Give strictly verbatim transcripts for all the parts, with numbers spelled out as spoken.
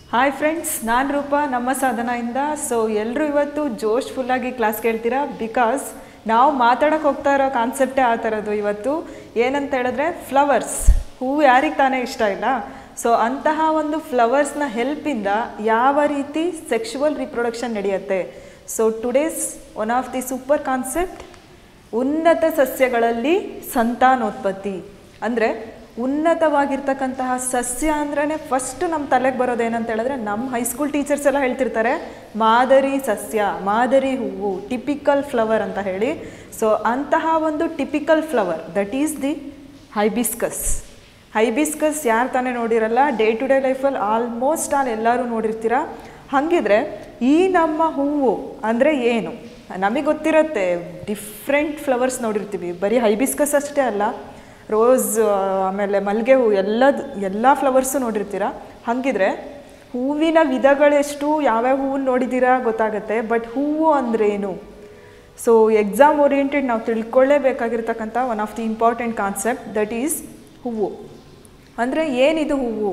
Hi friends, ನಾನು ರೂಪಾ ನಮ್ಮ ಸಾಧನೆಯಿಂದ. ಸೊ ಎಲ್ಲರೂ ಇವತ್ತು ಜೋಶ್ಫುಲ್ಲಾಗಿ ಕ್ಲಾಸ್ ಕೇಳ್ತೀರಾ. ಬಿಕಾಸ್ ನಾವು ಮಾತಾಡೋಕೆ ಹೋಗ್ತಾ ಇರೋ ಕಾನ್ಸೆಪ್ಟೇ ಆ ಥರದ್ದು. ಇವತ್ತು ಏನಂತ ಹೇಳಿದ್ರೆ ಫ್ಲವರ್ಸ್, ಹೂವು ಯಾರಿಗೆ ತಾನೇ ಇಷ್ಟ ಇಲ್ಲ. ಸೊ ಅಂತಹ ಒಂದು ಫ್ಲವರ್ಸ್ನ ಹೆಲ್ಪಿಂದ ಯಾವ ರೀತಿ ಸೆಕ್ಷುವಲ್ ರಿಪ್ರೊಡಕ್ಷನ್ ನಡೆಯುತ್ತೆ. So today's one of the super concept, ಉನ್ನತ ಸಸ್ಯಗಳಲ್ಲಿ ಸಂತಾನೋತ್ಪತ್ತಿ. ಅಂದರೆ ಉನ್ನತವಾಗಿರ್ತಕ್ಕಂತಹ ಸಸ್ಯ ಅಂದ್ರೇ ಫಸ್ಟ್ ನಮ್ಮ ತಲೆಗೆ ಬರೋದು ಏನಂತ ಹೇಳಿದ್ರೆ, ನಮ್ಮ ಹೈಸ್ಕೂಲ್ ಟೀಚರ್ಸ್ ಎಲ್ಲ ಹೇಳ್ತಿರ್ತಾರೆ ಮಾದರಿ ಸಸ್ಯ, ಮಾದರಿ ಹೂವು, ಟಿಪಿಕಲ್ ಫ್ಲವರ್ ಅಂತ ಹೇಳಿ. ಸೊ ಅಂತಹ ಒಂದು typical flower that is the hibiscus. Hibiscus ಯಾರು ತಾನೇ ನೋಡಿರಲ್ಲ, ಡೇ ಟು ಡೇ ಲೈಫಲ್ಲಿ ಆಲ್ಮೋಸ್ಟ್ ಆಲ್ ಎಲ್ಲರೂ ನೋಡಿರ್ತೀರ. ಹಾಗಿದ್ರೆ ಈ ನಮ್ಮ ಹೂವು ಅಂದರೆ ಏನು ನಮಗೆ ಗೊತ್ತಿರುತ್ತೆ. ಡಿಫ್ರೆಂಟ್ ಫ್ಲವರ್ಸ್ ನೋಡಿರ್ತೀವಿ, ಬರೀ ಹೈಬಿಸ್ಕಸ್ ಅಷ್ಟೇ ಅಲ್ಲ, ರೋಸ್, ಆಮೇಲೆ ಮಲ್ಲಿಗೆ ಹೂವು, ಎಲ್ಲದು ಎಲ್ಲ ಫ್ಲವರ್ಸು ನೋಡಿರ್ತೀರ. ಹಾಗಿದ್ರೆ ಹೂವಿನ ವಿಧಗಳೆಷ್ಟು, ಯಾವ್ಯಾವ ಹೂವು ನೋಡಿದ್ದೀರಾ ಗೊತ್ತಾಗುತ್ತೆ. ಬಟ್ ಹೂವು ಅಂದ್ರೇನು? ಸೊ ಎಕ್ಸಾಮ್ ಓರಿಯೆಂಟೆಡ್ ನಾವು ತಿಳ್ಕೊಳ್ಳೇಬೇಕಾಗಿರ್ತಕ್ಕಂಥ one of the important concept that is ಹೂವು. ಅಂದರೆ ಏನಿದು ಹೂವು?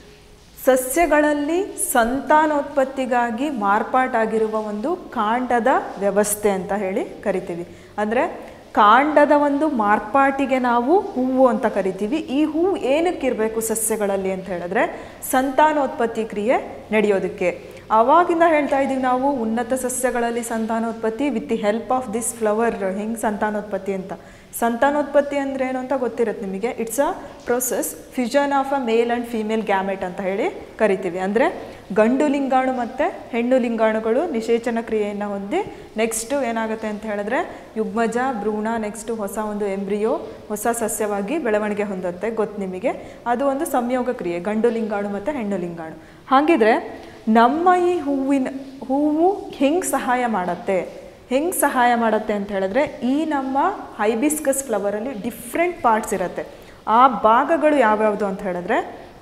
ಸಸ್ಯಗಳಲ್ಲಿ ಸಂತಾನೋತ್ಪತ್ತಿಗಾಗಿ ಮಾರ್ಪಾಟಾಗಿರುವ ಒಂದು ಕಾಂಡದ ವ್ಯವಸ್ಥೆ ಅಂತ ಹೇಳಿ ಕರಿತೀವಿ. ಅಂದರೆ ಕಾಂಡದ ಒಂದು ಮಾರ್ಪಾಟಿಗೆ ನಾವು ಹೂವು ಅಂತ ಕರಿತೀವಿ. ಈ ಹೂವು ಏನಕ್ಕಿರಬೇಕು ಸಸ್ಯಗಳಲ್ಲಿ ಅಂತ ಹೇಳಿದ್ರೆ, ಸಂತಾನೋತ್ಪತ್ತಿ ಕ್ರಿಯೆ ನಡೆಯೋದಕ್ಕೆ. ಆವಾಗಿಂದ ಹೇಳ್ತಾ ಇದ್ದೀವಿ ನಾವು ಉನ್ನತ ಸಸ್ಯಗಳಲ್ಲಿ ಸಂತಾನೋತ್ಪತ್ತಿ with the help of this flower. ಹೆಂಗೆ ಸಂತಾನೋತ್ಪತ್ತಿ ಅಂತ, ಸಂತಾನೋತ್ಪತ್ತಿ ಅಂದರೆ ಏನು ಅಂತ ಗೊತ್ತಿರುತ್ತೆ ನಿಮಗೆ. It's a process fusion of a male and female gamete ಅಂತ ಹೇಳಿ ಕರಿತೀವಿ. ಅಂದರೆ ಗಂಡು ಲಿಂಗಾಣು ಮತ್ತು ಹೆಣ್ಣು ಲಿಂಗಾಣುಗಳು ನಿಷೇಚನ ಕ್ರಿಯೆಯನ್ನು ಹೊಂದಿ ನೆಕ್ಸ್ಟು ಏನಾಗುತ್ತೆ ಅಂತ ಹೇಳಿದ್ರೆ ಯುಗ್ಮಜ, ಭ್ರೂಣ, ನೆಕ್ಸ್ಟು ಹೊಸ ಒಂದು ಎಂಬ್ರಿಯೋ, ಹೊಸ ಸಸ್ಯವಾಗಿ ಬೆಳವಣಿಗೆ ಹೊಂದುತ್ತೆ. ಗೊತ್ತು ನಿಮಗೆ, ಅದು ಒಂದು ಸಂಯೋಗ ಕ್ರಿಯೆ, ಗಂಡು ಲಿಂಗಾಣು ಮತ್ತು ಹೆಣ್ಣು ಲಿಂಗಾಣು. ಹಾಗಿದ್ರೆ ನಮ್ಮ ಈ ಹೂವಿನ ಹೂವು ಹೆಂಗೆ ಸಹಾಯ ಮಾಡುತ್ತೆ ಹೆಂಗೆ ಸಹಾಯ ಮಾಡುತ್ತೆ ಅಂತ ಹೇಳಿದ್ರೆ, ಈ ನಮ್ಮ ಹೈಬಿಸ್ಕಸ್ ಫ್ಲವರಲ್ಲಿ ಡಿಫ್ರೆಂಟ್ ಪಾರ್ಟ್ಸ್ ಇರುತ್ತೆ. ಆ ಭಾಗಗಳು ಯಾವ್ಯಾವುದು ಅಂತ ಹೇಳಿದ್ರೆ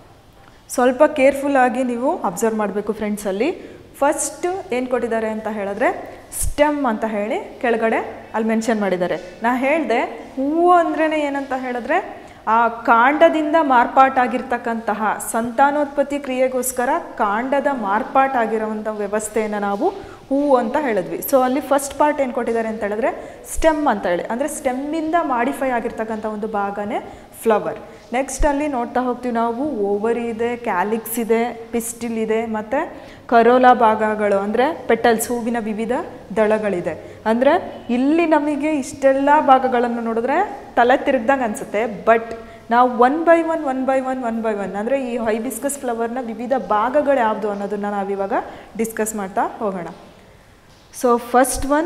ಸ್ವಲ್ಪ ಕೇರ್ಫುಲ್ಲಾಗಿ ನೀವು ಅಬ್ಸರ್ವ್ ಮಾಡಬೇಕು ಫ್ರೆಂಡ್ಸಲ್ಲಿ. ಫಸ್ಟ್ ಏನು ಕೊಟ್ಟಿದ್ದಾರೆ ಅಂತ ಹೇಳಿದ್ರೆ ಸ್ಟೆಮ್ ಅಂತ ಹೇಳಿ ಕೆಳಗಡೆ ಅಲ್ಲಿ ಮೆನ್ಷನ್ ಮಾಡಿದ್ದಾರೆ. ನಾ ಹೇಳಿದೆ ಹೂವು ಅಂದ್ರೇ ಏನಂತ ಹೇಳಿದ್ರೆ ಆ ಕಾಂಡದಿಂದ ಮಾರ್ಪಾಟಾಗಿರ್ತಕ್ಕಂತಹ ಸಂತಾನೋತ್ಪತ್ತಿ ಕ್ರಿಯೆಗೋಸ್ಕರ ಕಾಂಡದ ಮಾರ್ಪಾಟಾಗಿರೋವಂಥ ವ್ಯವಸ್ಥೆಯನ್ನು ನಾವು ಹೂವು ಅಂತ ಹೇಳಿದ್ವಿ. ಸೊ ಅಲ್ಲಿ ಫಸ್ಟ್ ಪಾರ್ಟ್ ಏನು ಕೊಟ್ಟಿದ್ದಾರೆ ಅಂತ ಹೇಳಿದ್ರೆ ಸ್ಟೆಮ್ ಅಂತ ಹೇಳಿ, ಅಂದರೆ ಸ್ಟೆಮ್ಮಿಂದ ಮಾಡಿಫೈ ಆಗಿರ್ತಕ್ಕಂಥ ಒಂದು ಭಾಗನೇ ಫ್ಲವರ್. ನೆಕ್ಸ್ಟ್ ಅಲ್ಲಿ ನೋಡ್ತಾ ಹೋಗ್ತೀವಿ ನಾವು, ಓವರಿ ಇದೆ, ಕ್ಯಾಲಿಕ್ಸ್ ಇದೆ, ಪಿಸ್ಟಿಲ್ ಇದೆ, ಮತ್ತು ಕರೋಲಾ ಭಾಗಗಳು ಅಂದರೆ ಪೆಟಲ್ಸ್, ಹೂವಿನ ವಿವಿಧ ದಳಗಳಿದೆ. ಅಂದರೆ ಇಲ್ಲಿ ನಮಗೆ ಇಷ್ಟೆಲ್ಲ ಭಾಗಗಳನ್ನು ನೋಡಿದ್ರೆ ತಲೆ ತಿರುಗ್ದಂಗೆ ಅನಿಸುತ್ತೆ. ಬಟ್ ನಾವು one by one one by one one by one ಅಂದರೆ ಈ ಹೈಬಿಸ್ಕಸ್ ಫ್ಲವರ್ನ ವಿವಿಧ ಭಾಗಗಳು ಯಾವುದು ಅನ್ನೋದನ್ನು ನಾವಿವಾಗ ಡಿಸ್ಕಸ್ ಮಾಡ್ತಾ ಹೋಗೋಣ. ಸೊ ಫಸ್ಟ್ ಒನ್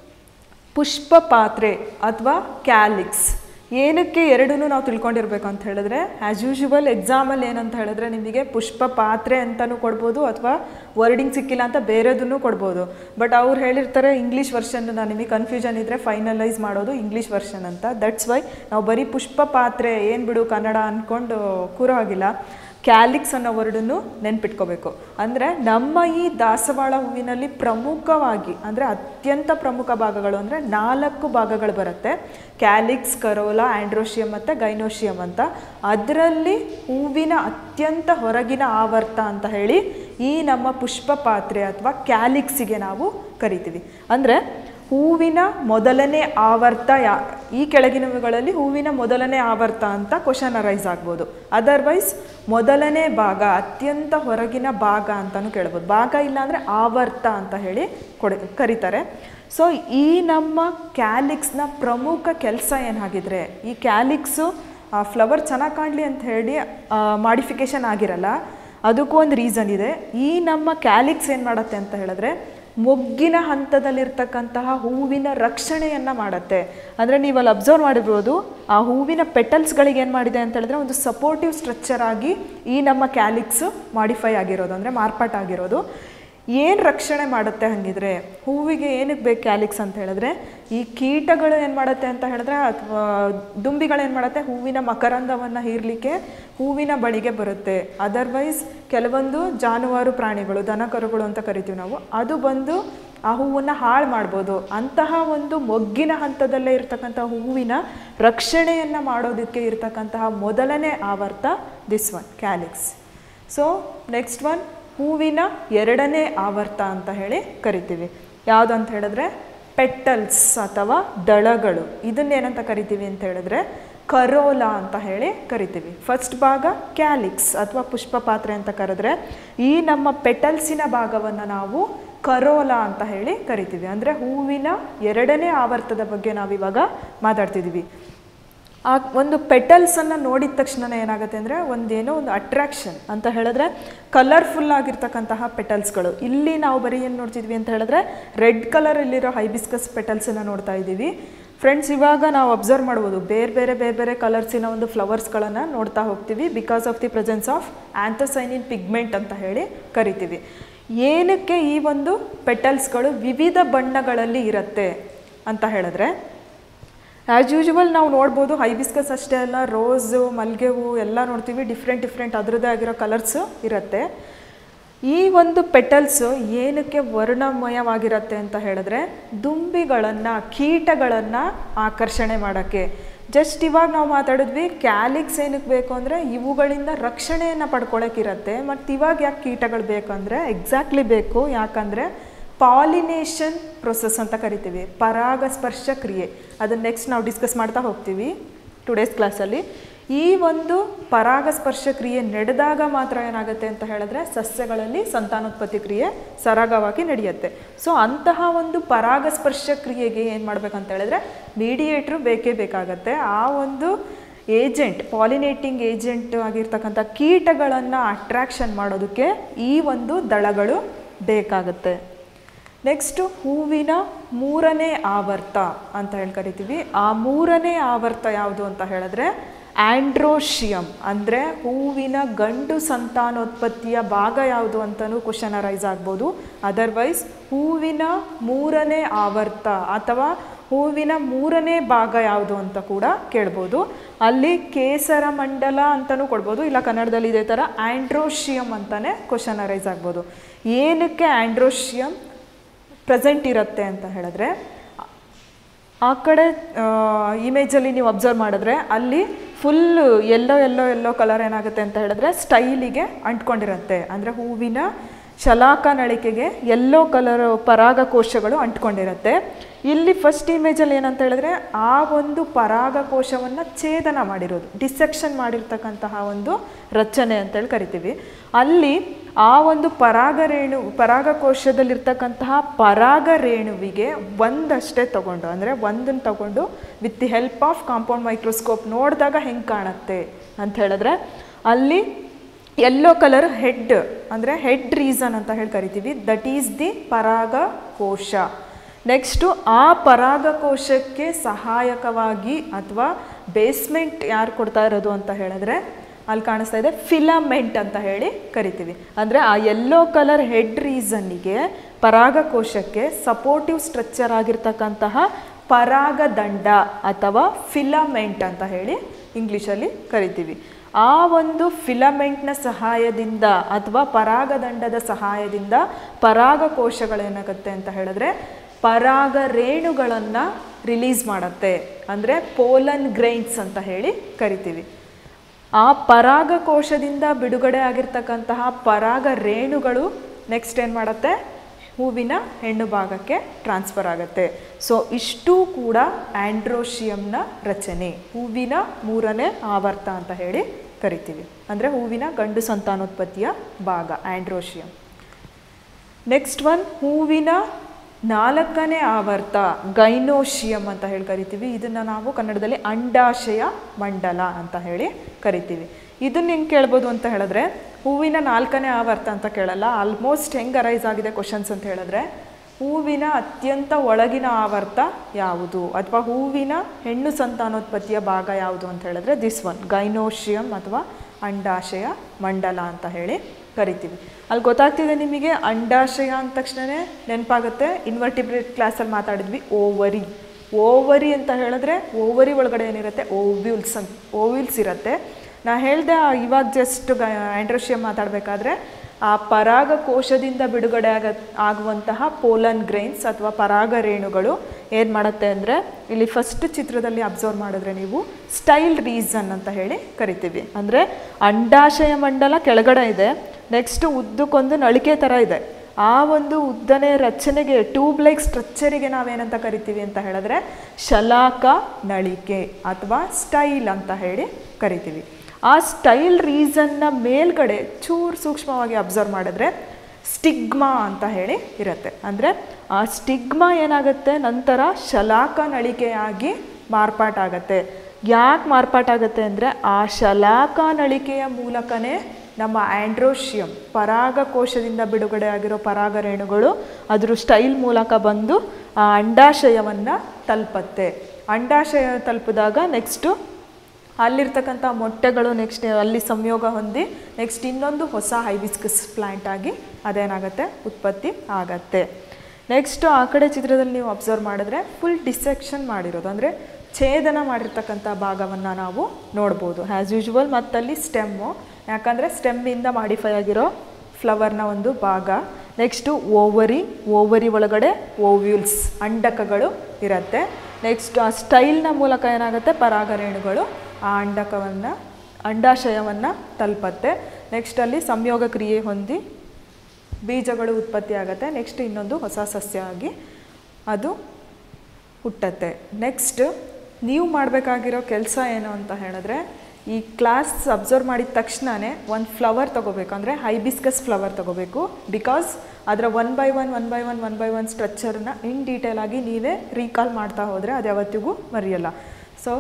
ಪುಷ್ಪ ಪಾತ್ರೆ ಅಥವಾ ಕ್ಯಾಲಿಕ್ಸ್. ಏನಕ್ಕೆ ಎರಡೂ ನಾವು ತಿಳ್ಕೊಂಡಿರ್ಬೇಕು ಅಂತ ಹೇಳಿದ್ರೆ, ಆ್ಯಸ್ ಯೂಶುವಲ್ ಎಕ್ಸಾಮಲ್ಲಿ ಏನಂತ ಹೇಳಿದ್ರೆ ನಿಮಗೆ ಪುಷ್ಪ ಪಾತ್ರೆ ಅಂತಲೂ ಕೊಡ್ಬೋದು, ಅಥವಾ ವರ್ಡಿಂಗ್ ಸಿಕ್ಕಿಲ್ಲ ಅಂತ ಬೇರೆದನ್ನು ಕೊಡ್ಬೋದು. ಬಟ್ ಅವ್ರು ಹೇಳಿರ್ತಾರೆ ಇಂಗ್ಲೀಷ್ ವರ್ಷನ್ನ, ನಿಮಗೆ ಕನ್ಫ್ಯೂಷನ್ ಇದ್ದರೆ ಫೈನಲೈಸ್ ಮಾಡೋದು ಇಂಗ್ಲೀಷ್ ವರ್ಷನ್ ಅಂತ. ದಟ್ಸ್ ವೈ ನಾವು ಬರೀ ಪುಷ್ಪ ಪಾತ್ರೆ ಏನು ಬಿಡು ಕನ್ನಡ ಅಂದ್ಕೊಂಡು ಕೂರೋ ಹಾಗಿಲ್ಲ, ಕ್ಯಾಲಿಕ್ಸ್ ಅನ್ನೋ ವರ್ಡನ್ನು ನೆನ್ಪಿಟ್ಕೋಬೇಕು. ಅಂದರೆ ನಮ್ಮ ಈ ದಾಸವಾಳ ಹೂವಿನಲ್ಲಿ ಪ್ರಮುಖವಾಗಿ ಅಂದರೆ ಅತ್ಯಂತ ಪ್ರಮುಖ ಭಾಗಗಳು ಅಂದರೆ ನಾಲ್ಕು ಭಾಗಗಳು ಬರುತ್ತೆ. ಕ್ಯಾಲಿಕ್ಸ್, ಕರೋಲಾ, ಆ್ಯಂಡ್ರೋಶಿಯಮ್ ಮತ್ತು ಗೈನೋಶಿಯಮ್ ಅಂತ. ಅದರಲ್ಲಿ ಹೂವಿನ ಅತ್ಯಂತ ಹೊರಗಿನ ಆವರ್ತ ಅಂತ ಹೇಳಿ ಈ ನಮ್ಮ ಪುಷ್ಪ ಪಾತ್ರೆ ಅಥವಾ ಕ್ಯಾಲಿಕ್ಸಿಗೆ ನಾವು ಕರಿತೀವಿ. ಅಂದರೆ ಹೂವಿನ ಮೊದಲನೇ ಆವರ್ತ ಯಾ ಈ ಕೆಳಗಿನವುಗಳಲ್ಲಿ ಹೂವಿನ ಮೊದಲನೇ ಆವರ್ತ ಅಂತ ಕ್ವಶನ್ ಅರೈಸ್ ಆಗ್ಬೋದು. ಅದರ್ವೈಸ್ ಮೊದಲನೇ ಭಾಗ, ಅತ್ಯಂತ ಹೊರಗಿನ ಭಾಗ ಅಂತಲೂ ಕೇಳ್ಬೋದು. ಭಾಗ ಇಲ್ಲ ಅಂದರೆ ಆವರ್ತ ಅಂತ ಹೇಳಿ ಕೊಡ ಕರೀತಾರೆ. ಸೊ ಈ ನಮ್ಮ ಕ್ಯಾಲಿಕ್ಸ್ನ ಪ್ರಮುಖ ಕೆಲಸ ಏನಾಗಿದ್ರೆ, ಈ ಕ್ಯಾಲಿಕ್ಸು ಫ್ಲವರ್ ಚೆನ್ನಾಗಿ ಕಾಣಲಿ ಅಂತ ಹೇಳಿ ಮಾಡಿಫಿಕೇಷನ್ ಆಗಿರಲ್ಲ, ಅದಕ್ಕೂ ಒಂದು ರೀಸನ್ ಇದೆ. ಈ ನಮ್ಮ ಕ್ಯಾಲಿಕ್ಸ್ ಏನು ಮಾಡುತ್ತೆ ಅಂತ ಹೇಳಿದ್ರೆ ಮೊಗ್ಗಿನ ಹಂತದಲ್ಲಿರ್ತಕ್ಕಂತಹ ಹೂವಿನ ರಕ್ಷಣೆಯನ್ನು ಮಾಡುತ್ತೆ. ಅಂದರೆ ನೀವು ಅಲ್ಲಿ ಅಬ್ಸರ್ವ್ ಮಾಡಿರ್ಬೋದು, ಆ ಹೂವಿನ ಪೆಟಲ್ಸ್ಗಳಿಗೆ ಏನು ಮಾಡಿದೆ ಅಂತ ಹೇಳಿದ್ರೆ ಒಂದು ಸಪೋರ್ಟಿವ್ ಸ್ಟ್ರಕ್ಚರ್ ಆಗಿ ಈ ನಮ್ಮ ಕ್ಯಾಲಿಕ್ಸ್ ಮಾಡಿಫೈ ಆಗಿರೋದು, ಅಂದರೆ ಮಾರ್ಪಾಟಾಗಿರೋದು. ಏನು ರಕ್ಷಣೆ ಮಾಡುತ್ತೆ ಹಾಗಿದ್ರೆ ಹೂವಿಗೆ ಏನಕ್ಕೆ ಬೇಕು ಕ್ಯಾಲಿಕ್ಸ್ ಅಂತ ಹೇಳಿದ್ರೆ, ಈ ಕೀಟಗಳು ಏನು ಮಾಡುತ್ತೆ ಅಂತ ಹೇಳಿದ್ರೆ ಅಥವಾ ದುಂಬಿಗಳು ಏನು ಮಾಡುತ್ತೆ, ಹೂವಿನ ಮಕರಂದವನ್ನು ಹೀರಲಿಕ್ಕೆ ಹೂವಿನ ಬಳಿಗೆ ಬರುತ್ತೆ. ಅದರ್ವೈಸ್ ಕೆಲವೊಂದು ಜಾನುವಾರು ಪ್ರಾಣಿಗಳು, ದನ ಕರುಗಳು ಅಂತ ಕರಿತೀವಿ ನಾವು, ಅದು ಬಂದು ಆ ಹೂವನ್ನು ಹಾಳು ಮಾಡ್ಬೋದು. ಅಂತಹ ಒಂದು ಮೊಗ್ಗಿನ ಹಂತದಲ್ಲೇ ಇರ್ತಕ್ಕಂಥ ಹೂವಿನ ರಕ್ಷಣೆಯನ್ನು ಮಾಡೋದಕ್ಕೆ ಇರ್ತಕ್ಕಂತಹ ಮೊದಲನೇ ಆವರ್ತ this one calyx. So next one ಹೂವಿನ ಎರಡನೇ ಆವರ್ತ ಅಂತ ಹೇಳಿ ಕರಿತೀವಿ. ಯಾವುದು ಅಂತ ಹೇಳಿದ್ರೆ ಪೆಟಲ್ಸ್ ಅಥವಾ ದಳಗಳು. ಇದನ್ನೇನಂತ ಕರಿತೀವಿ ಅಂತ ಹೇಳಿದ್ರೆ ಕರೋಲ ಅಂತ ಹೇಳಿ ಕರಿತೀವಿ. ಫಸ್ಟ್ ಭಾಗ ಕ್ಯಾಲಿಕ್ಸ್ ಅಥವಾ ಪುಷ್ಪಪಾತ್ರೆ ಅಂತ ಕರೆದ್ರೆ, ಈ ನಮ್ಮ ಪೆಟಲ್ಸಿನ ಭಾಗವನ್ನು ನಾವು ಕರೋಲ ಅಂತ ಹೇಳಿ ಕರಿತೀವಿ. ಅಂದರೆ ಹೂವಿನ ಎರಡನೇ ಆವರ್ತದ ಬಗ್ಗೆ ನಾವಿವಾಗ ಮಾತಾಡ್ತಿದ್ದೀವಿ. ಆ ಒಂದು ಪೆಟಲ್ಸನ್ನು ನೋಡಿದ ತಕ್ಷಣ ಏನಾಗುತ್ತೆ ಅಂದರೆ ಒಂದೇನೋ ಒಂದು ಅಟ್ರಾಕ್ಷನ್ ಅಂತ ಹೇಳಿದ್ರೆ ಕಲರ್ಫುಲ್ ಆಗಿರ್ತಕ್ಕಂತಹ ಪೆಟಲ್ಸ್ಗಳು. ಇಲ್ಲಿ ನಾವು ಬರೀ ಏನು ನೋಡ್ತಿದ್ವಿ ಅಂತ ಹೇಳಿದ್ರೆ ರೆಡ್ ಕಲರಲ್ಲಿರೋ ಹೈಬಿಸ್ಕಸ್ ಪೆಟಲ್ಸನ್ನು ನೋಡ್ತಾ ಇದ್ದೀವಿ. ಫ್ರೆಂಡ್ಸ್, ಇವಾಗ ನಾವು ಅಬ್ಸರ್ವ್ ಮಾಡ್ಬೋದು ಬೇರೆ ಬೇರೆ ಬೇರೆ ಬೇರೆ ಕಲರ್ಸಿನ ಒಂದು ಫ್ಲವರ್ಸ್ಗಳನ್ನು ನೋಡ್ತಾ ಹೋಗ್ತೀವಿ. Because of the presence of anthocyanin pigment ಅಂತ ಹೇಳಿ ಕರಿತೀವಿ. ಏನಕ್ಕೆ ಈ ಒಂದು ಪೆಟಲ್ಸ್ಗಳು ವಿವಿಧ ಬಣ್ಣಗಳಲ್ಲಿ ಇರುತ್ತೆ ಅಂತ ಹೇಳಿದ್ರೆ, ಆ್ಯಸ್ ಯೂಶುವಲ್ ನಾವು ನೋಡ್ಬೋದು ಹೈಬಿಸ್ಕಸ್ ಅಷ್ಟೇ ಅಲ್ಲ, ರೋಸು, ಮಲ್ಲಿಗೆ ಹೂವು ಎಲ್ಲ ನೋಡ್ತೀವಿ, ಡಿಫ್ರೆಂಟ್ ಡಿಫ್ರೆಂಟ್ ಅದರದ್ದೇ ಆಗಿರೋ ಕಲರ್ಸು ಇರುತ್ತೆ. ಈ ಒಂದು ಪೆಟಲ್ಸು ಏನಕ್ಕೆ ವರ್ಣಮಯವಾಗಿರುತ್ತೆ ಅಂತ ಹೇಳಿದ್ರೆ ದುಂಬಿಗಳನ್ನು, ಕೀಟಗಳನ್ನು ಆಕರ್ಷಣೆ ಮಾಡೋಕ್ಕೆ. ಜಸ್ಟ್ ಇವಾಗ ನಾವು ಮಾತಾಡಿದ್ವಿ ಕ್ಯಾಲಿಕ್ಸ್ ಏನಕ್ಕೆ ಬೇಕು ಅಂದರೆ ಇವುಗಳಿಂದ ರಕ್ಷಣೆಯನ್ನು ಪಡ್ಕೊಳ್ಳೋಕ್ಕಿರತ್ತೆ. ಮತ್ತು ಇವಾಗ ಯಾಕೆ ಕೀಟಗಳು ಬೇಕಂದರೆ ಎಕ್ಸಾಕ್ಟ್ಲಿ ಬೇಕು, ಯಾಕಂದರೆ ಪಾಲಿನೇಷನ್ ಪ್ರೊಸೆಸ್ ಅಂತ ಕರಿತೀವಿ, ಪರಾಗಸ್ಪರ್ಶ ಕ್ರಿಯೆ. ಅದನ್ನು ನೆಕ್ಸ್ಟ್ ನಾವು ಡಿಸ್ಕಸ್ ಮಾಡ್ತಾ ಹೋಗ್ತೀವಿ ಟುಡೇಸ್ ಕ್ಲಾಸಲ್ಲಿ. ಈ ಒಂದು ಪರಾಗಸ್ಪರ್ಶ ಕ್ರಿಯೆ ನಡೆದಾಗ ಮಾತ್ರ ಏನಾಗುತ್ತೆ ಅಂತ ಹೇಳಿದ್ರೆ ಸಸ್ಯಗಳಲ್ಲಿ ಸಂತಾನೋತ್ಪತ್ತಿ ಕ್ರಿಯೆ ಸರಾಗವಾಗಿ ನಡೆಯುತ್ತೆ. ಸೊ ಅಂತಹ ಒಂದು ಪರಾಗಸ್ಪರ್ಶ ಕ್ರಿಯೆಗೆ ಏನು ಮಾಡಬೇಕಂತ ಹೇಳಿದ್ರೆ ಮೀಡಿಯೇಟ್ರು ಬೇಕೇ ಬೇಕಾಗತ್ತೆ. ಆ ಒಂದು ಏಜೆಂಟ್, ಪಾಲಿನೇಟಿಂಗ್ ಏಜೆಂಟ್ ಆಗಿರ್ತಕ್ಕಂಥ ಕೀಟಗಳನ್ನು ಅಟ್ರಾಕ್ಷನ್ ಮಾಡೋದಕ್ಕೆ ಈ ಒಂದು ದಳಗಳು ಬೇಕಾಗುತ್ತೆ. ನೆಕ್ಸ್ಟು ಹೂವಿನ ಮೂರನೇ ಆವರ್ತ ಅಂತ ಹೇಳಿ ಕರಿತೀವಿ. ಆ ಮೂರನೇ ಆವರ್ತ ಯಾವುದು ಅಂತ ಹೇಳಿದ್ರೆ ಆಂಡ್ರೋಶಿಯಂ. ಅಂದರೆ ಹೂವಿನ ಗಂಡು ಸಂತಾನೋತ್ಪತ್ತಿಯ ಭಾಗ ಯಾವುದು ಅಂತಲೂ ಕ್ವಶನ್ ಅರೈಸ್ ಆಗ್ಬೋದು. ಅದರ್ವೈಸ್ ಹೂವಿನ ಮೂರನೇ ಆವರ್ತ ಅಥವಾ ಹೂವಿನ ಮೂರನೇ ಭಾಗ ಯಾವುದು ಅಂತ ಕೂಡ ಕೇಳ್ಬೋದು. ಅಲ್ಲಿ ಕೇಸರ ಮಂಡಲ ಅಂತಲೂ ಕೊಡ್ಬೋದು, ಇಲ್ಲ ಕನ್ನಡದಲ್ಲಿ ಇದೇ ಥರ ಆಂಡ್ರೋಶಿಯಂ ಅಂತಲೇ ಕ್ವಶನ್ ಅರೈಸ್ ಆಗ್ಬೋದು. ಏನಕ್ಕೆ ಆಂಡ್ರೋಶಿಯಂ ಪ್ರೆಸೆಂಟ್ ಇರುತ್ತೆ ಅಂತ ಹೇಳಿದ್ರೆ, ಆ ಕಡೆ ಇಮೇಜಲ್ಲಿ ನೀವು ಅಬ್ಸರ್ವ್ ಮಾಡಿದ್ರೆ ಅಲ್ಲಿ ಫುಲ್ಲು ಎಲ್ಲೋ ಎಲ್ಲೋ ಎಲ್ಲೋ ಕಲರ್ ಏನಾಗುತ್ತೆ ಅಂತ ಹೇಳಿದ್ರೆ ಸ್ಟೈಲಿಗೆ ಅಂಟ್ಕೊಂಡಿರುತ್ತೆ. ಅಂದರೆ ಹೂವಿನ ಶಲಾಕ ನಳಿಕೆಗೆ ಎಲ್ಲೋ ಕಲರ್ ಪರಾಗಕೋಶಗಳು ಅಂಟ್ಕೊಂಡಿರುತ್ತೆ. ಇಲ್ಲಿ ಫಸ್ಟ್ ಇಮೇಜಲ್ಲಿ ಏನಂತ ಹೇಳಿದ್ರೆ ಆ ಒಂದು ಪರಾಗಕೋಶವನ್ನು ಛೇದನ ಮಾಡಿರೋದು, ಡಿಸೆಕ್ಷನ್ ಮಾಡಿರ್ತಕ್ಕಂತಹ ಒಂದು ರಚನೆ ಅಂತೇಳಿ ಕರಿತೀವಿ. ಅಲ್ಲಿ ಆ ಒಂದು ಪರಾಗರೇಣು ಪರಾಗಕೋಶದಲ್ಲಿರ್ತಕ್ಕಂತಹ ಪರಾಗರೇಣುವಿಗೆ ಒಂದಷ್ಟೇ ತಗೊಂಡು, ಅಂದರೆ ಒಂದನ್ನು ತಗೊಂಡು with the help of compound microscope ನೋಡಿದಾಗ ಹೆಂಗೆ ಕಾಣುತ್ತೆ ಅಂತ ಹೇಳಿದ್ರೆ ಅಲ್ಲಿ ಯೆಲ್ಲೋ ಕಲರ್ ಹೆಡ್, ಅಂದರೆ ಹೆಡ್ ರೀಸನ್ ಅಂತ ಹೇಳಿ ಕರಿತೀವಿ. ದಟ್ ಈಸ್ ದಿ ಪರಾಗಕೋಶ. ನೆಕ್ಸ್ಟು ಆ ಪರಾಗಕೋಶಕ್ಕೆ ಸಹಾಯಕವಾಗಿ ಅಥವಾ ಬೇಸ್ಮೆಂಟ್ ಯಾರು ಕೊಡ್ತಾ ಇರೋದು ಅಂತ ಹೇಳಿದ್ರೆ ಅಲ್ಲಿ ಕಾಣಿಸ್ತಾ ಇದೆ ಫಿಲಮೆಂಟ್ ಅಂತ ಹೇಳಿ ಕರಿತೀವಿ. ಅಂದರೆ ಆ ಯೆಲ್ಲೋ ಕಲರ್ ಹೆಡ್ ರೀಸನ್ನಿಗೆ ಪರಾಗಕೋಶಕ್ಕೆ ಸಪೋರ್ಟಿವ್ ಸ್ಟ್ರಕ್ಚರ್ ಆಗಿರ್ತಕ್ಕಂತಹ ಪರಾಗದಂಡ ಅಥವಾ ಫಿಲಮೆಂಟ್ ಅಂತ ಹೇಳಿ ಇಂಗ್ಲೀಷಲ್ಲಿ ಕರಿತೀವಿ. ಆ ಒಂದು ಫಿಲಮೆಂಟ್ನ ಸಹಾಯದಿಂದ ಅಥವಾ ಪರಾಗದಂಡದ ಸಹಾಯದಿಂದ ಪರಾಗಕೋಶಗಳೇನಾಗುತ್ತೆ ಅಂತ ಹೇಳಿದ್ರೆ ಪರಾಗ ರೇಣುಗಳನ್ನು ರಿಲೀಸ್ ಮಾಡುತ್ತೆ. ಅಂದರೆ ಪೋಲನ್ ಗ್ರೈನ್ಸ್ ಅಂತ ಹೇಳಿ ಕರಿತೀವಿ. ಆ ಪರಾಗಕೋಶದಿಂದ ಬಿಡುಗಡೆ ಆಗಿರ್ತಕ್ಕಂತಹ ಪರಾಗ ರೇಣುಗಳು ನೆಕ್ಸ್ಟ್ ಏನು ಮಾಡುತ್ತೆ, ಹೂವಿನ ಹೆಣ್ಣು ಭಾಗಕ್ಕೆ ಟ್ರಾನ್ಸ್ಫರ್ ಆಗುತ್ತೆ. ಸೊ ಇಷ್ಟೂ ಕೂಡ ಆಂಡ್ರೋಶಿಯಂನ ರಚನೆ, ಹೂವಿನ ಮೂರನೇ ಆವರ್ತ ಅಂತ ಹೇಳಿ ಕರಿತೀವಿ. ಅಂದರೆ ಹೂವಿನ ಗಂಡು ಸಂತಾನೋತ್ಪತ್ತಿಯ ಭಾಗ ಆಂಡ್ರೋಶಿಯಂ. ನೆಕ್ಸ್ಟ್ ಒನ್ ಹೂವಿನ ನಾಲ್ಕನೇ ಆವರ್ತ ಗೈನೋಶಿಯಂ ಅಂತ ಹೇಳಿ ಕರಿತೀವಿ. ಇದನ್ನು ನಾವು ಕನ್ನಡದಲ್ಲಿ ಅಂಡಾಶಯ ಮಂಡಲ ಅಂತ ಹೇಳಿ ಕರಿತೀವಿ. ಇದನ್ನು ಹೆಂಗೆ ಕೇಳ್ಬೋದು ಅಂತ ಹೇಳಿದ್ರೆ ಹೂವಿನ ನಾಲ್ಕನೇ ಆವರ್ತ ಅಂತ ಕೇಳಲ್ಲ. ಆಲ್ಮೋಸ್ಟ್ ಹೆಂಗೆ ಅರೈಸ್ ಆಗಿದೆ ಕ್ವಶನ್ಸ್ ಅಂತ ಹೇಳಿದ್ರೆ ಹೂವಿನ ಅತ್ಯಂತ ಒಳಗಿನ ಆವರ್ತ ಯಾವುದು ಅಥವಾ ಹೂವಿನ ಹೆಣ್ಣು ಸಂತಾನೋತ್ಪತ್ತಿಯ ಭಾಗ ಯಾವುದು ಅಂತ ಹೇಳಿದ್ರೆ ದಿಸ್ ಒನ್ ಗೈನೋಶಿಯಂ ಅಥವಾ ಅಂಡಾಶಯ ಮಂಡಲ ಅಂತ ಹೇಳಿ ಕರಿತೀವಿ. ಅಲ್ಲಿ ಗೊತ್ತಾಗ್ತಿದೆ ನಿಮಗೆ ಅಂಡಾಶಯ ಅಂದ ತಕ್ಷಣವೇ ನೆನಪಾಗುತ್ತೆ, ಇನ್ವರ್ಟಿಬ್ರೇಟ್ ಕ್ಲಾಸಲ್ಲಿ ಮಾತಾಡಿದ್ವಿ ಓವರಿ. ಓವರಿ ಅಂತ ಹೇಳಿದ್ರೆ ಓವರಿ ಒಳಗಡೆ ಏನಿರುತ್ತೆ ಓವ್ಯೂಲ್ಸ್ ಅಂತ ಓವ್ಯೂಲ್ಸ್ ಇರುತ್ತೆ. ನಾ ಹೇಳಿದೆ ಇವಾಗ ಜಸ್ಟ್ ಆಂಡ್ರೋಶಿಯಂ ಮಾತಾಡಬೇಕಾದ್ರೆ ಆ ಪರಾಗಕೋಶದಿಂದ ಬಿಡುಗಡೆ ಆಗ ಆಗುವಂತಹ ಪೋಲನ್ ಗ್ರೈನ್ಸ್ ಅಥವಾ ಪರಾಗ ರೇಣುಗಳು ಏನು ಮಾಡುತ್ತೆ ಅಂದರೆ, ಇಲ್ಲಿ ಫಸ್ಟ್ ಚಿತ್ರದಲ್ಲಿ ಅಬ್ಸರ್ವ್ ಮಾಡಿದ್ರೆ ನೀವು ಸ್ಟೈಲ್ ರೀಸನ್ ಅಂತ ಹೇಳಿ ಕರಿತೀವಿ. ಅಂದರೆ ಅಂಡಾಶಯ ಮಂಡಲ ಕೆಳಗಡೆ ಇದೆ, ನೆಕ್ಸ್ಟ್ ಉದ್ದಕ್ಕೊಂದು ನಳಿಕೆ ಥರ ಇದೆ. ಆ ಒಂದು ಉದ್ದನೆ ರಚನೆಗೆ ಟ್ಯೂಬ್ ಲೈಕ್ ಸ್ಟ್ರಕ್ಚರಿಗೆ ನಾವೇನಂತ ಕರಿತೀವಿ ಅಂತ ಹೇಳಿದ್ರೆ ಶಲಾಕ ನಳಿಕೆ ಅಥವಾ ಸ್ಟೈಲ್ ಅಂತ ಹೇಳಿ ಕರಿತೀವಿ. ಆ ಸ್ಟೈಲ್ ರೀಸನ್ನ ಮೇಲ್ಗಡೆ ಚೂರು ಸೂಕ್ಷ್ಮವಾಗಿ ಅಬ್ಸರ್ವ್ ಮಾಡಿದ್ರೆ ಸ್ಟಿಗ್ಮಾ ಅಂತ ಹೇಳಿ ಇರುತ್ತೆ. ಅಂದರೆ ಆ ಸ್ಟಿಗ್ಮಾ ಏನಾಗುತ್ತೆ, ನಂತರ ಶಲಾಕ ನಳಿಕೆಯಾಗಿ ಮಾರ್ಪಾಟಾಗತ್ತೆ. ಯಾಕೆ ಮಾರ್ಪಾಟಾಗತ್ತೆ ಅಂದರೆ, ಆ ಶಲಾಕ ನಳಿಕೆಯ ಮೂಲಕನೇ ನಮ್ಮ ಆ್ಯಂಡ್ರೋಶಿಯಂ ಪರಾಗಕೋಶದಿಂದ ಬಿಡುಗಡೆ ಆಗಿರೋ ಪರಾಗ ರೇಣುಗಳು ಅದ್ರ ಸ್ಟೈಲ್ ಮೂಲಕ ಬಂದು ಆ ಅಂಡಾಶಯವನ್ನು ತಲುಪತ್ತೆ. ಅಂಡಾಶಯ ತಲುಪಿದಾಗ ನೆಕ್ಸ್ಟು ಅಲ್ಲಿರ್ತಕ್ಕಂಥ ಮೊಟ್ಟೆಗಳು ನೆಕ್ಸ್ಟ್ ಅಲ್ಲಿ ಸಂಯೋಗ ಹೊಂದಿ ನೆಕ್ಸ್ಟ್ ಇನ್ನೊಂದು ಹೊಸ ಹೈಬಿಸ್ಕಸ್ ಪ್ಲ್ಯಾಂಟ್ ಆಗಿ ಅದೇನಾಗುತ್ತೆ, ಉತ್ಪತ್ತಿ ಆಗತ್ತೆ. ನೆಕ್ಸ್ಟು ಆ ಕಡೆ ಚಿತ್ರದಲ್ಲಿ ನೀವು ಅಬ್ಸರ್ವ್ ಮಾಡಿದ್ರೆ ಫುಲ್ ಡಿಸೆಕ್ಷನ್ ಮಾಡಿರೋದು, ಅಂದರೆ ಛೇದನ ಮಾಡಿರ್ತಕ್ಕಂಥ ಭಾಗವನ್ನು ನಾವು ನೋಡ್ಬೋದು ಆ್ಯಸ್ ಯೂಶುವಲ್. ಮತ್ತಲ್ಲಿ ಸ್ಟೆಮ್ಮು, ಯಾಕಂದರೆ ಸ್ಟೆಮ್ಮಿಂದ ಮಾಡಿಫೈ ಆಗಿರೋ ಫ್ಲವರ್ನ ಒಂದು ಭಾಗ. ನೆಕ್ಸ್ಟು ಓವರಿ, ಓವರಿ ಒಳಗಡೆ ಓವ್ಯೂಲ್ಸ್ ಅಂಡಕಗಳು ಇರುತ್ತೆ. ನೆಕ್ಸ್ಟ್ ಆ ಸ್ಟೈಲ್ನ ಮೂಲಕ ಏನಾಗುತ್ತೆ, ಪರಾಗರೇಣುಗಳು ಆ ಅಂಡಕವನ್ನು ಅಂಡಾಶಯವನ್ನು ತಲುಪತ್ತೆ. ನೆಕ್ಸ್ಟ್ ಅಲ್ಲಿ ಸಂಯೋಗ ಕ್ರಿಯೆ ಹೊಂದಿ ಬೀಜಗಳು ಉತ್ಪತ್ತಿ ಆಗುತ್ತೆ. ನೆಕ್ಸ್ಟ್ ಇನ್ನೊಂದು ಹೊಸ ಸಸ್ಯ ಆಗಿ ಅದು ಹುಟ್ಟತ್ತೆ. ನೆಕ್ಸ್ಟ್ ನೀವು ಮಾಡಬೇಕಾಗಿರೋ ಕೆಲಸ ಏನು ಅಂತ ಹೇಳಿದ್ರೆ, ಈ ಕ್ಲಾಸ್ ಅಬ್ಸರ್ವ್ ಮಾಡಿದ ತಕ್ಷಣವೇ ಒಂದು ಫ್ಲವರ್ ತೊಗೋಬೇಕು, ಅಂದರೆ ಹೈಬಿಸ್ಕಸ್ ಫ್ಲವರ್ ತೊಗೋಬೇಕು. ಬಿಕಾಸ್ ಅದರ one by one one by one one by one ಸ್ಟ್ರಕ್ಚರ್ನ ಇನ್ ಡೀಟೇಲ್ ಆಗಿ ನೀವೇ ರೀಕಾಲ್ ಮಾಡ್ತಾ ಹೋದರೆ ಅದು ಯಾವತ್ತಿಗೂ ಮರೆಯಲ್ಲ. ಸೊ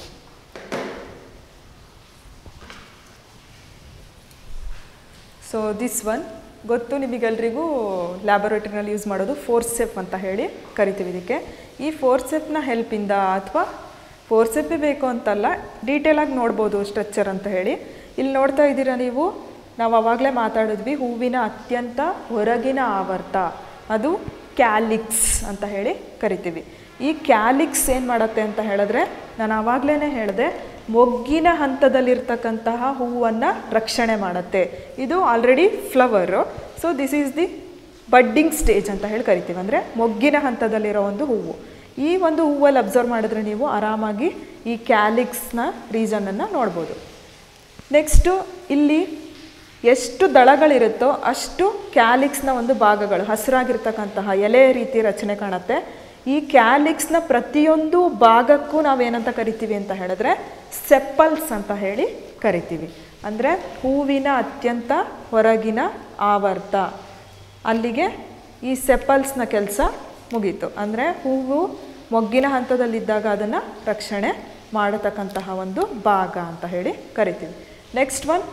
ಸೊ ದಿಸ್ ಒನ್ ಗೊತ್ತು ನಿಮಗೆಲ್ರಿಗೂ, ಲ್ಯಾಬೊರೇಟರಿನಲ್ಲಿ ಯೂಸ್ ಮಾಡೋದು ಫೋರ್ಸೆಪ್ ಅಂತ ಹೇಳಿ ಕರಿತೀವಿ ಇದಕ್ಕೆ. ಈ ಫೋರ್ಸೆಪ್ನ ಹೆಲ್ಪಿಂದ ಅಥವಾ ಫೋರ್ಸೆಪ್ಪೇ ಬೇಕು ಅಂತಲ್ಲ, ಡೀಟೇಲಾಗಿ ನೋಡ್ಬೋದು ಸ್ಟ್ರಕ್ಚರ್ ಅಂತ ಹೇಳಿ. ಇಲ್ಲಿ ನೋಡ್ತಾ ಇದ್ದೀರಾ ನೀವು, ನಾವು ಆವಾಗಲೇ ಮಾತಾಡಿದ್ವಿ ಹೂವಿನ ಅತ್ಯಂತ ಹೊರಗಿನ ಆವರ್ತ, ಅದು ಕ್ಯಾಲಿಕ್ಸ್ ಅಂತ ಹೇಳಿ ಕರಿತೀವಿ. ಈ ಕ್ಯಾಲಿಕ್ಸ್ ಏನು ಮಾಡುತ್ತೆ ಅಂತ ಹೇಳಿದ್ರೆ, ನಾನು ಆವಾಗಲೇ ಹೇಳಿದೆ ಮೊಗ್ಗಿನ ಹಂತದಲ್ಲಿರ್ತಕ್ಕಂತಹ ಹೂವನ್ನು ರಕ್ಷಣೆ ಮಾಡುತ್ತೆ. ಇದು already flower, so this is the budding stage ಅಂತ ಹೇಳಿ ಕರಿತೀವಿ. ಅಂದರೆ ಮೊಗ್ಗಿನ ಹಂತದಲ್ಲಿರೋ ಒಂದು ಹೂವು. ಈ ಒಂದು ಹೂವಲ್ಲಿ ಅಬ್ಸರ್ವ್ ಮಾಡಿದ್ರೆ ನೀವು ಆರಾಮಾಗಿ ಈ ಕ್ಯಾಲಿಕ್ಸ್ನ ರೀಸನನ್ನು ನೋಡ್ಬೋದು. ನೆಕ್ಸ್ಟು ಇಲ್ಲಿ ಎಷ್ಟು ದಳಗಳಿರುತ್ತೋ ಅಷ್ಟು ಕ್ಯಾಲಿಕ್ಸ್ನ ಒಂದು ಭಾಗಗಳು ಹಸಿರಾಗಿರ್ತಕ್ಕಂತಹ ಎಲೆ ರೀತಿ ರಚನೆ ಕಾಣುತ್ತೆ. ಈ ಕ್ಯಾಲಿಕ್ಸ್ನ ಪ್ರತಿಯೊಂದು ಭಾಗಕ್ಕೂ ನಾವೇನಂತ ಕರಿತೀವಿ ಅಂತ ಹೇಳಿದ್ರೆ ಸೆಪ್ಪಲ್ಸ್ ಅಂತ ಹೇಳಿ ಕರಿತೀವಿ. ಅಂದರೆ ಹೂವಿನ ಅತ್ಯಂತ ಹೊರಗಿನ ಆವರ್ತ, ಅಲ್ಲಿಗೆ ಈ ಸೆಪ್ಪಲ್ಸ್ನ ಕೆಲಸ ಮುಗೀತು. ಅಂದರೆ ಹೂವು ಮೊಗ್ಗಿನ ಹಂತದಲ್ಲಿದ್ದಾಗ ಅದನ್ನು ರಕ್ಷಣೆ ಮಾಡತಕ್ಕಂತಹ ಒಂದು ಭಾಗ ಅಂತ ಹೇಳಿ ಕರಿತೀವಿ. ನೆಕ್ಸ್ಟ್ ಒನ್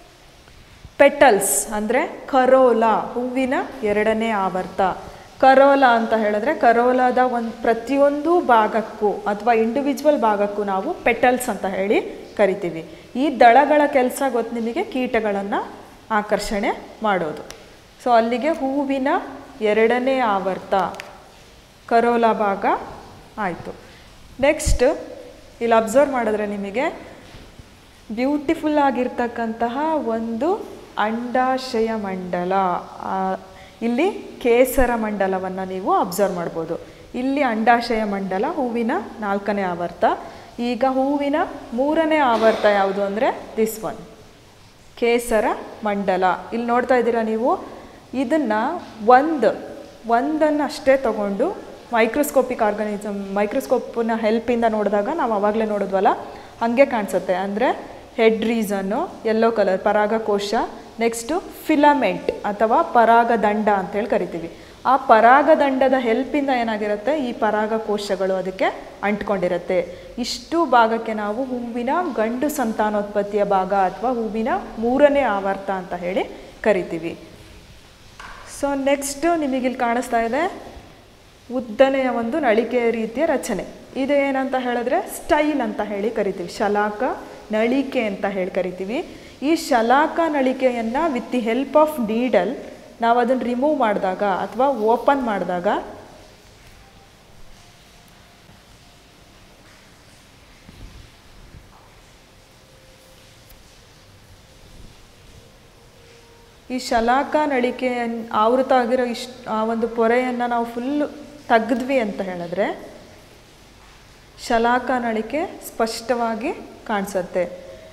ಪೆಟಲ್ಸ್, ಅಂದರೆ ಕರೋಲ, ಹೂವಿನ ಎರಡನೇ ಆವರ್ತ. ಕರೋಲ ಅಂತ ಹೇಳಿದ್ರೆ ಕರೋಲದ ಒಂದು ಪ್ರತಿಯೊಂದು ಭಾಗಕ್ಕೂ ಅಥವಾ ಇಂಡಿವಿಜುವಲ್ ಭಾಗಕ್ಕೂ ನಾವು ಪೆಟಲ್ಸ್ ಅಂತ ಹೇಳಿ ಕರಿತೀವಿ. ಈ ದಳಗಳ ಕೆಲಸ ಗೊತ್ತು ನಿಮಗೆ, ಕೀಟಗಳನ್ನು ಆಕರ್ಷಣೆ ಮಾಡೋದು. ಸೊ ಅಲ್ಲಿಗೆ ಹೂವಿನ ಎರಡನೇ ಆವರ್ತ ಕರೋಲ ಭಾಗ ಆಯಿತು. ನೆಕ್ಸ್ಟ್ ಇಲ್ಲಿ ಅಬ್ಸರ್ವ್ ಮಾಡಿದ್ರೆ ನಿಮಗೆ ಬ್ಯೂಟಿಫುಲ್ ಆಗಿರ್ತಕ್ಕಂತಹ ಒಂದು ಅಂಡಾಶಯ ಮಂಡಲ, ಇಲ್ಲಿ ಕೇಸರ ಮಂಡಲವನ್ನು ನೀವು ಅಬ್ಸರ್ವ್ ಮಾಡ್ಬೋದು. ಇಲ್ಲಿ ಅಂಡಾಶಯ ಮಂಡಲ ಹೂವಿನ ನಾಲ್ಕನೇ ಆವರ್ತ. ಈಗ ಹೂವಿನ ಮೂರನೇ ಆವರ್ತ ಯಾವುದು ಅಂದರೆ ದಿಸ್ ಒನ್ ಕೇಸರ ಮಂಡಲ. ಇಲ್ಲಿ ನೋಡ್ತಾ ಇದ್ದೀರಾ ನೀವು, ಇದನ್ನು ಒಂದು ಒಂದನ್ನು ಅಷ್ಟೇ ತಗೊಂಡು ಮೈಕ್ರೋಸ್ಕೋಪಿಕ್ ಆರ್ಗಾನಿಸಮ್ ಮೈಕ್ರೋಸ್ಕೋಪ್ನ ಹೆಲ್ಪಿಂದ ನೋಡಿದಾಗ ನಾವು ಆವಾಗಲೇ ನೋಡಿದ್ವಲ್ಲ ಹಾಗೆ ಕಾಣಿಸುತ್ತೆ. ಅಂದರೆ ಹೆಡ್ ರೀಸನ್ನು ಯೆಲ್ಲೋ ಕಲರ್ ಪರಾಗಕೋಶ, ನೆಕ್ಸ್ಟು ಫಿಲಮೆಂಟ್ ಅಥವಾ ಪರಾಗದಂಡ ಅಂತೇಳಿ ಕರಿತೀವಿ. ಆ ಪರಾಗದಂಡದ ಹೆಲ್ಪಿಂದ ಏನಾಗಿರುತ್ತೆ, ಈ ಪರಾಗಕೋಶಗಳು ಅದಕ್ಕೆ ಅಂಟ್ಕೊಂಡಿರುತ್ತೆ. ಇಷ್ಟು ಭಾಗಕ್ಕೆ ನಾವು ಹೂವಿನ ಗಂಡು ಸಂತಾನೋತ್ಪತ್ತಿಯ ಭಾಗ ಅಥವಾ ಹೂವಿನ ಮೂರನೇ ಆವರ್ತ ಅಂತ ಹೇಳಿ ಕರಿತೀವಿ. ಸೊ ನೆಕ್ಸ್ಟು ನಿಮಗಿಲ್ಲಿ ಕಾಣಿಸ್ತಾ ಇದೆ ಉದ್ದನೆಯ ಒಂದು ನಳಿಕೆ ರೀತಿಯ ರಚನೆ. ಇದು ಏನಂತ ಹೇಳಿದ್ರೆ ಸ್ಟೈಲ್ ಅಂತ ಹೇಳಿ ಕರಿತೀವಿ, ಶಲಾಕ ನಳಿಕೆ ಅಂತ ಹೇಳಿ ಕರಿತೀವಿ. ಈ ಶಲಾಕ ನಳಿಕೆಯನ್ನು with the help of needle ನಾವು ಅದನ್ನು ರಿಮೂವ್ ಮಾಡಿದಾಗ ಅಥವಾ ಓಪನ್ ಮಾಡಿದಾಗ ಈ ಶಲಾಕ ನಳಿಕೆ ಆವೃತ ಆಗಿರೋ ಇಷ್ಟು ಆ ಒಂದು ಪೊರೆಯನ್ನು ನಾವು ಫುಲ್ಲು ತೆಗೆದ್ವಿ ಅಂತ ಹೇಳಿದ್ರೆ ಶಲಾಕ ನಳಿಕೆ ಸ್ಪಷ್ಟವಾಗಿ ಕಾಣಿಸುತ್ತೆ.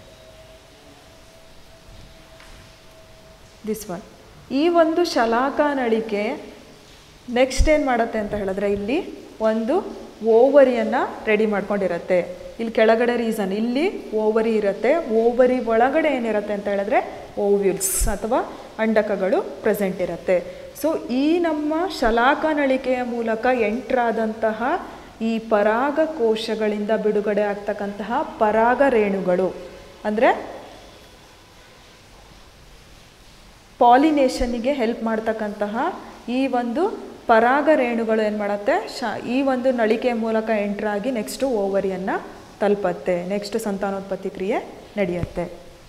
This one. ಈ ಒಂದು ಶಲಾಕ ನಳಿಕೆ ನೆಕ್ಸ್ಟ್ ಏನು ಮಾಡುತ್ತೆ ಅಂತ ಹೇಳಿದ್ರೆ ಇಲ್ಲಿ ಒಂದು ಓವರಿಯನ್ನು ರೆಡಿ ಮಾಡ್ಕೊಂಡಿರುತ್ತೆ. ಇಲ್ಲಿ ಕೆಳಗಡೆ ರೀಸನ್ ಇಲ್ಲಿ ಓವರಿ ಇರುತ್ತೆ. ಓವರಿ ಒಳಗಡೆ ಏನಿರುತ್ತೆ ಅಂತ ಹೇಳಿದ್ರೆ ಓವ್ಯೂಲ್ಸ್ ಅಥವಾ ಅಂಡಕಗಳು ಪ್ರೆಸೆಂಟ್ ಇರುತ್ತೆ. ಸೊ ಈ ನಮ್ಮ ಶಲಾಕ ನಳಿಕೆಯ ಮೂಲಕ ಎಂಟ್ರಾದಂತಹ ಈ ಪರಾಗ ಕೋಶಗಳಿಂದ ಬಿಡುಗಡೆ ಆಗ್ತಕ್ಕಂತಹ ಪರಾಗ ರೇಣುಗಳು ಅಂದರೆ ಪಾಲಿನೇಷನ್ನಿಗೆ ಹೆಲ್ಪ್ ಮಾಡ್ತಕ್ಕಂತಹ ಈ ಒಂದು ಪರಾಗ ರೇಣುಗಳು ಏನು ಮಾಡುತ್ತೆ ಶ ಈ ಒಂದು ನಳಿಕೆ ಮೂಲಕ ಎಂಟ್ರಾಗಿ ನೆಕ್ಸ್ಟು ಓವರಿಯನ್ನು ತಲುಪತ್ತೆ. ನೆಕ್ಸ್ಟ್ ಸಂತಾನೋತ್ಪತ್ತಿ ಕ್ರಿಯೆ ನಡೆಯುತ್ತೆ.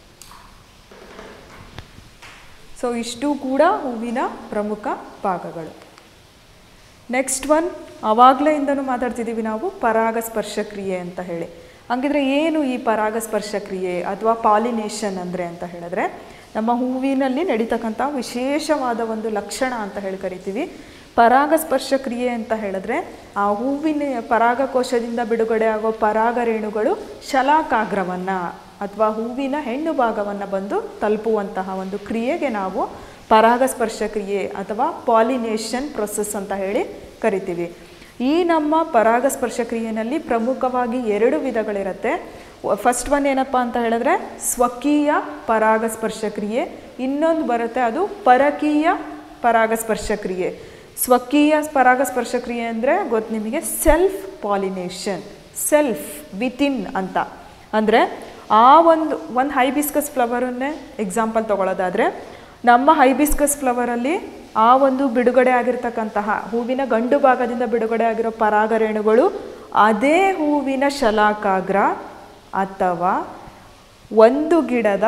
ಸೊ ಇಷ್ಟು ಕೂಡ ಹೂವಿನ ಪ್ರಮುಖ ಭಾಗಗಳು. ನೆಕ್ಸ್ಟ್ ಒನ್ ಆವಾಗಲೇ ಇಂದನೂ ಮಾತಾಡ್ತಿದ್ದೀವಿ ನಾವು ಪರಾಗಸ್ಪರ್ಶ ಕ್ರಿಯೆ ಅಂತ ಹೇಳಿ. ಹಂಗಿದ್ರೆ ಏನು ಈ ಪರಾಗಸ್ಪರ್ಶ ಕ್ರಿಯೆ ಅಥವಾ ಪಾಲಿನೇಷನ್ ಅಂದರೆ ಅಂತ ಹೇಳಿದ್ರೆ ನಮ್ಮ ಹೂವಿನಲ್ಲಿ ನಡೀತಕ್ಕಂಥ ವಿಶೇಷವಾದ ಒಂದು ಲಕ್ಷಣ ಅಂತ ಹೇಳಿ ಕರಿತೀವಿ. ಪರಾಗಸ್ಪರ್ಶ ಕ್ರಿಯೆ ಅಂತ ಹೇಳಿದ್ರೆ ಆ ಹೂವಿನ ಪರಾಗಕೋಶದಿಂದ ಬಿಡುಗಡೆ ಆಗೋ ಪರಾಗ ರೇಣುಗಳು ಶಲಾಕಾಗ್ರವನ್ನು ಅಥವಾ ಹೂವಿನ ಹೆಣ್ಣು ಭಾಗವನ್ನು ಬಂದು ತಲುಪುವಂತಹ ಒಂದು ಕ್ರಿಯೆಗೆ ನಾವು ಪರಾಗಸ್ಪರ್ಶ ಕ್ರಿಯೆ ಅಥವಾ ಪಾಲಿನೇಷನ್ ಪ್ರೊಸೆಸ್ ಅಂತ ಹೇಳಿ ಕರಿತೀವಿ. ಈ ನಮ್ಮ ಪರಾಗಸ್ಪರ್ಶ ಕ್ರಿಯೆಯಲ್ಲಿ ಪ್ರಮುಖವಾಗಿ ಎರಡು ವಿಧಗಳಿರುತ್ತೆ. ಫಸ್ಟ್ ಒನ್ ಏನಪ್ಪ ಅಂತ ಹೇಳಿದ್ರೆ ಸ್ವಕೀಯ ಪರಾಗಸ್ಪರ್ಶ ಕ್ರಿಯೆ, ಇನ್ನೊಂದು ಬರುತ್ತೆ ಅದು ಪರಕೀಯ ಪರಾಗಸ್ಪರ್ಶ ಕ್ರಿಯೆ. ಸ್ವಕೀಯ ಪರಾಗಸ್ಪರ್ಶ ಕ್ರಿಯೆ ಅಂದರೆ ಗೊತ್ತು ನಿಮಗೆ, ಸೆಲ್ಫ್ ಪಾಲಿನೇಷನ್, ಸೆಲ್ಫ್ ವಿತಿನ್ ಅಂತ. ಅಂದರೆ ಆ ಒಂದು ಒಂದು ಹೈಬಿಸ್ಕಸ್ ಫ್ಲವರನ್ನೇ ಎಕ್ಸಾಂಪಲ್ ತೊಗೊಳ್ಳೋದಾದರೆ ನಮ್ಮ ಹೈಬಿಸ್ಕಸ್ ಫ್ಲವರಲ್ಲಿ ಆ ಒಂದು ಬಿಡುಗಡೆ ಆಗಿರ್ತಕ್ಕಂತಹ ಹೂವಿನ ಗಂಡು ಭಾಗದಿಂದ ಬಿಡುಗಡೆ ಆಗಿರೋ ಪರಾಗ ರೇಣುಗಳು ಅದೇ ಹೂವಿನ ಶಲಾಕಾಗ್ರ ಅಥವಾ ಒಂದು ಗಿಡದ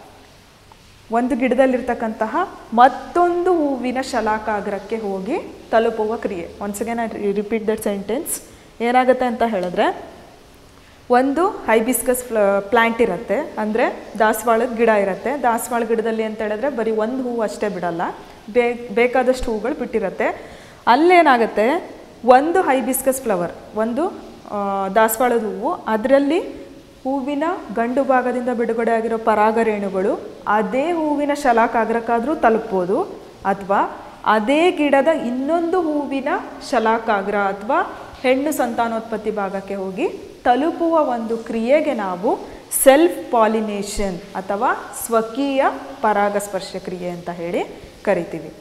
ಒಂದು ಗಿಡದಲ್ಲಿರ್ತಕ್ಕಂತಹ ಮತ್ತೊಂದು ಹೂವಿನ ಶಲಾಕಾಗ್ರಕ್ಕೆ ಹೋಗಿ ತಲುಪುವ ಕ್ರಿಯೆ. Once again I repeat that sentence. ಏನಾಗುತ್ತೆ ಅಂತ ಹೇಳಿದ್ರೆ ಒಂದು ಹೈಬಿಸ್ಕಸ್ ಫ್ಲ ಪ್ಲ್ಯಾಂಟ್ ಇರುತ್ತೆ, ಅಂದರೆ ದಾಸವಾಳದ ಗಿಡ ಇರುತ್ತೆ. ದಾಸವಾಳ ಗಿಡದಲ್ಲಿ ಅಂತ ಹೇಳಿದ್ರೆ ಬರೀ ಒಂದು ಹೂವು ಅಷ್ಟೇ ಬಿಡಲ್ಲ, ಬೇ ಬೇಕಾದಷ್ಟು ಹೂಗಳು ಬಿಟ್ಟಿರುತ್ತೆ. ಅಲ್ಲೇನಾಗುತ್ತೆ ಒಂದು ಹೈಬಿಸ್ಕಸ್ ಫ್ಲವರ್, ಒಂದು ದಾಸವಾಳದ ಹೂವು, ಅದರಲ್ಲಿ ಹೂವಿನ ಗಂಡು ಭಾಗದಿಂದ ಬಿಡುಗಡೆ ಆಗಿರೋ ಪರಾಗ ರೇಣುಗಳು ಅದೇ ಹೂವಿನ ಶಲಾಕಾಗ್ರಕ್ಕಾದರೂ ತಲುಪ್ಬೋದು, ಅಥವಾ ಅದೇ ಗಿಡದ ಇನ್ನೊಂದು ಹೂವಿನ ಶಲಾಕಾಗ್ರ ಅಥವಾ ಹೆಣ್ಣು ಸಂತಾನೋತ್ಪತ್ತಿ ಭಾಗಕ್ಕೆ ಹೋಗಿ ತಲುಪುವ ಒಂದು ಕ್ರಿಯೆಗೆ ನಾವು ಸೆಲ್ಫ್ ಪಾಲಿನೇಷನ್ ಅಥವಾ ಸ್ವಕೀಯ ಪರಾಗಸ್ಪರ್ಶ ಕ್ರಿಯೆ ಅಂತ ಹೇಳಿ ಕರಿತೀವಿ.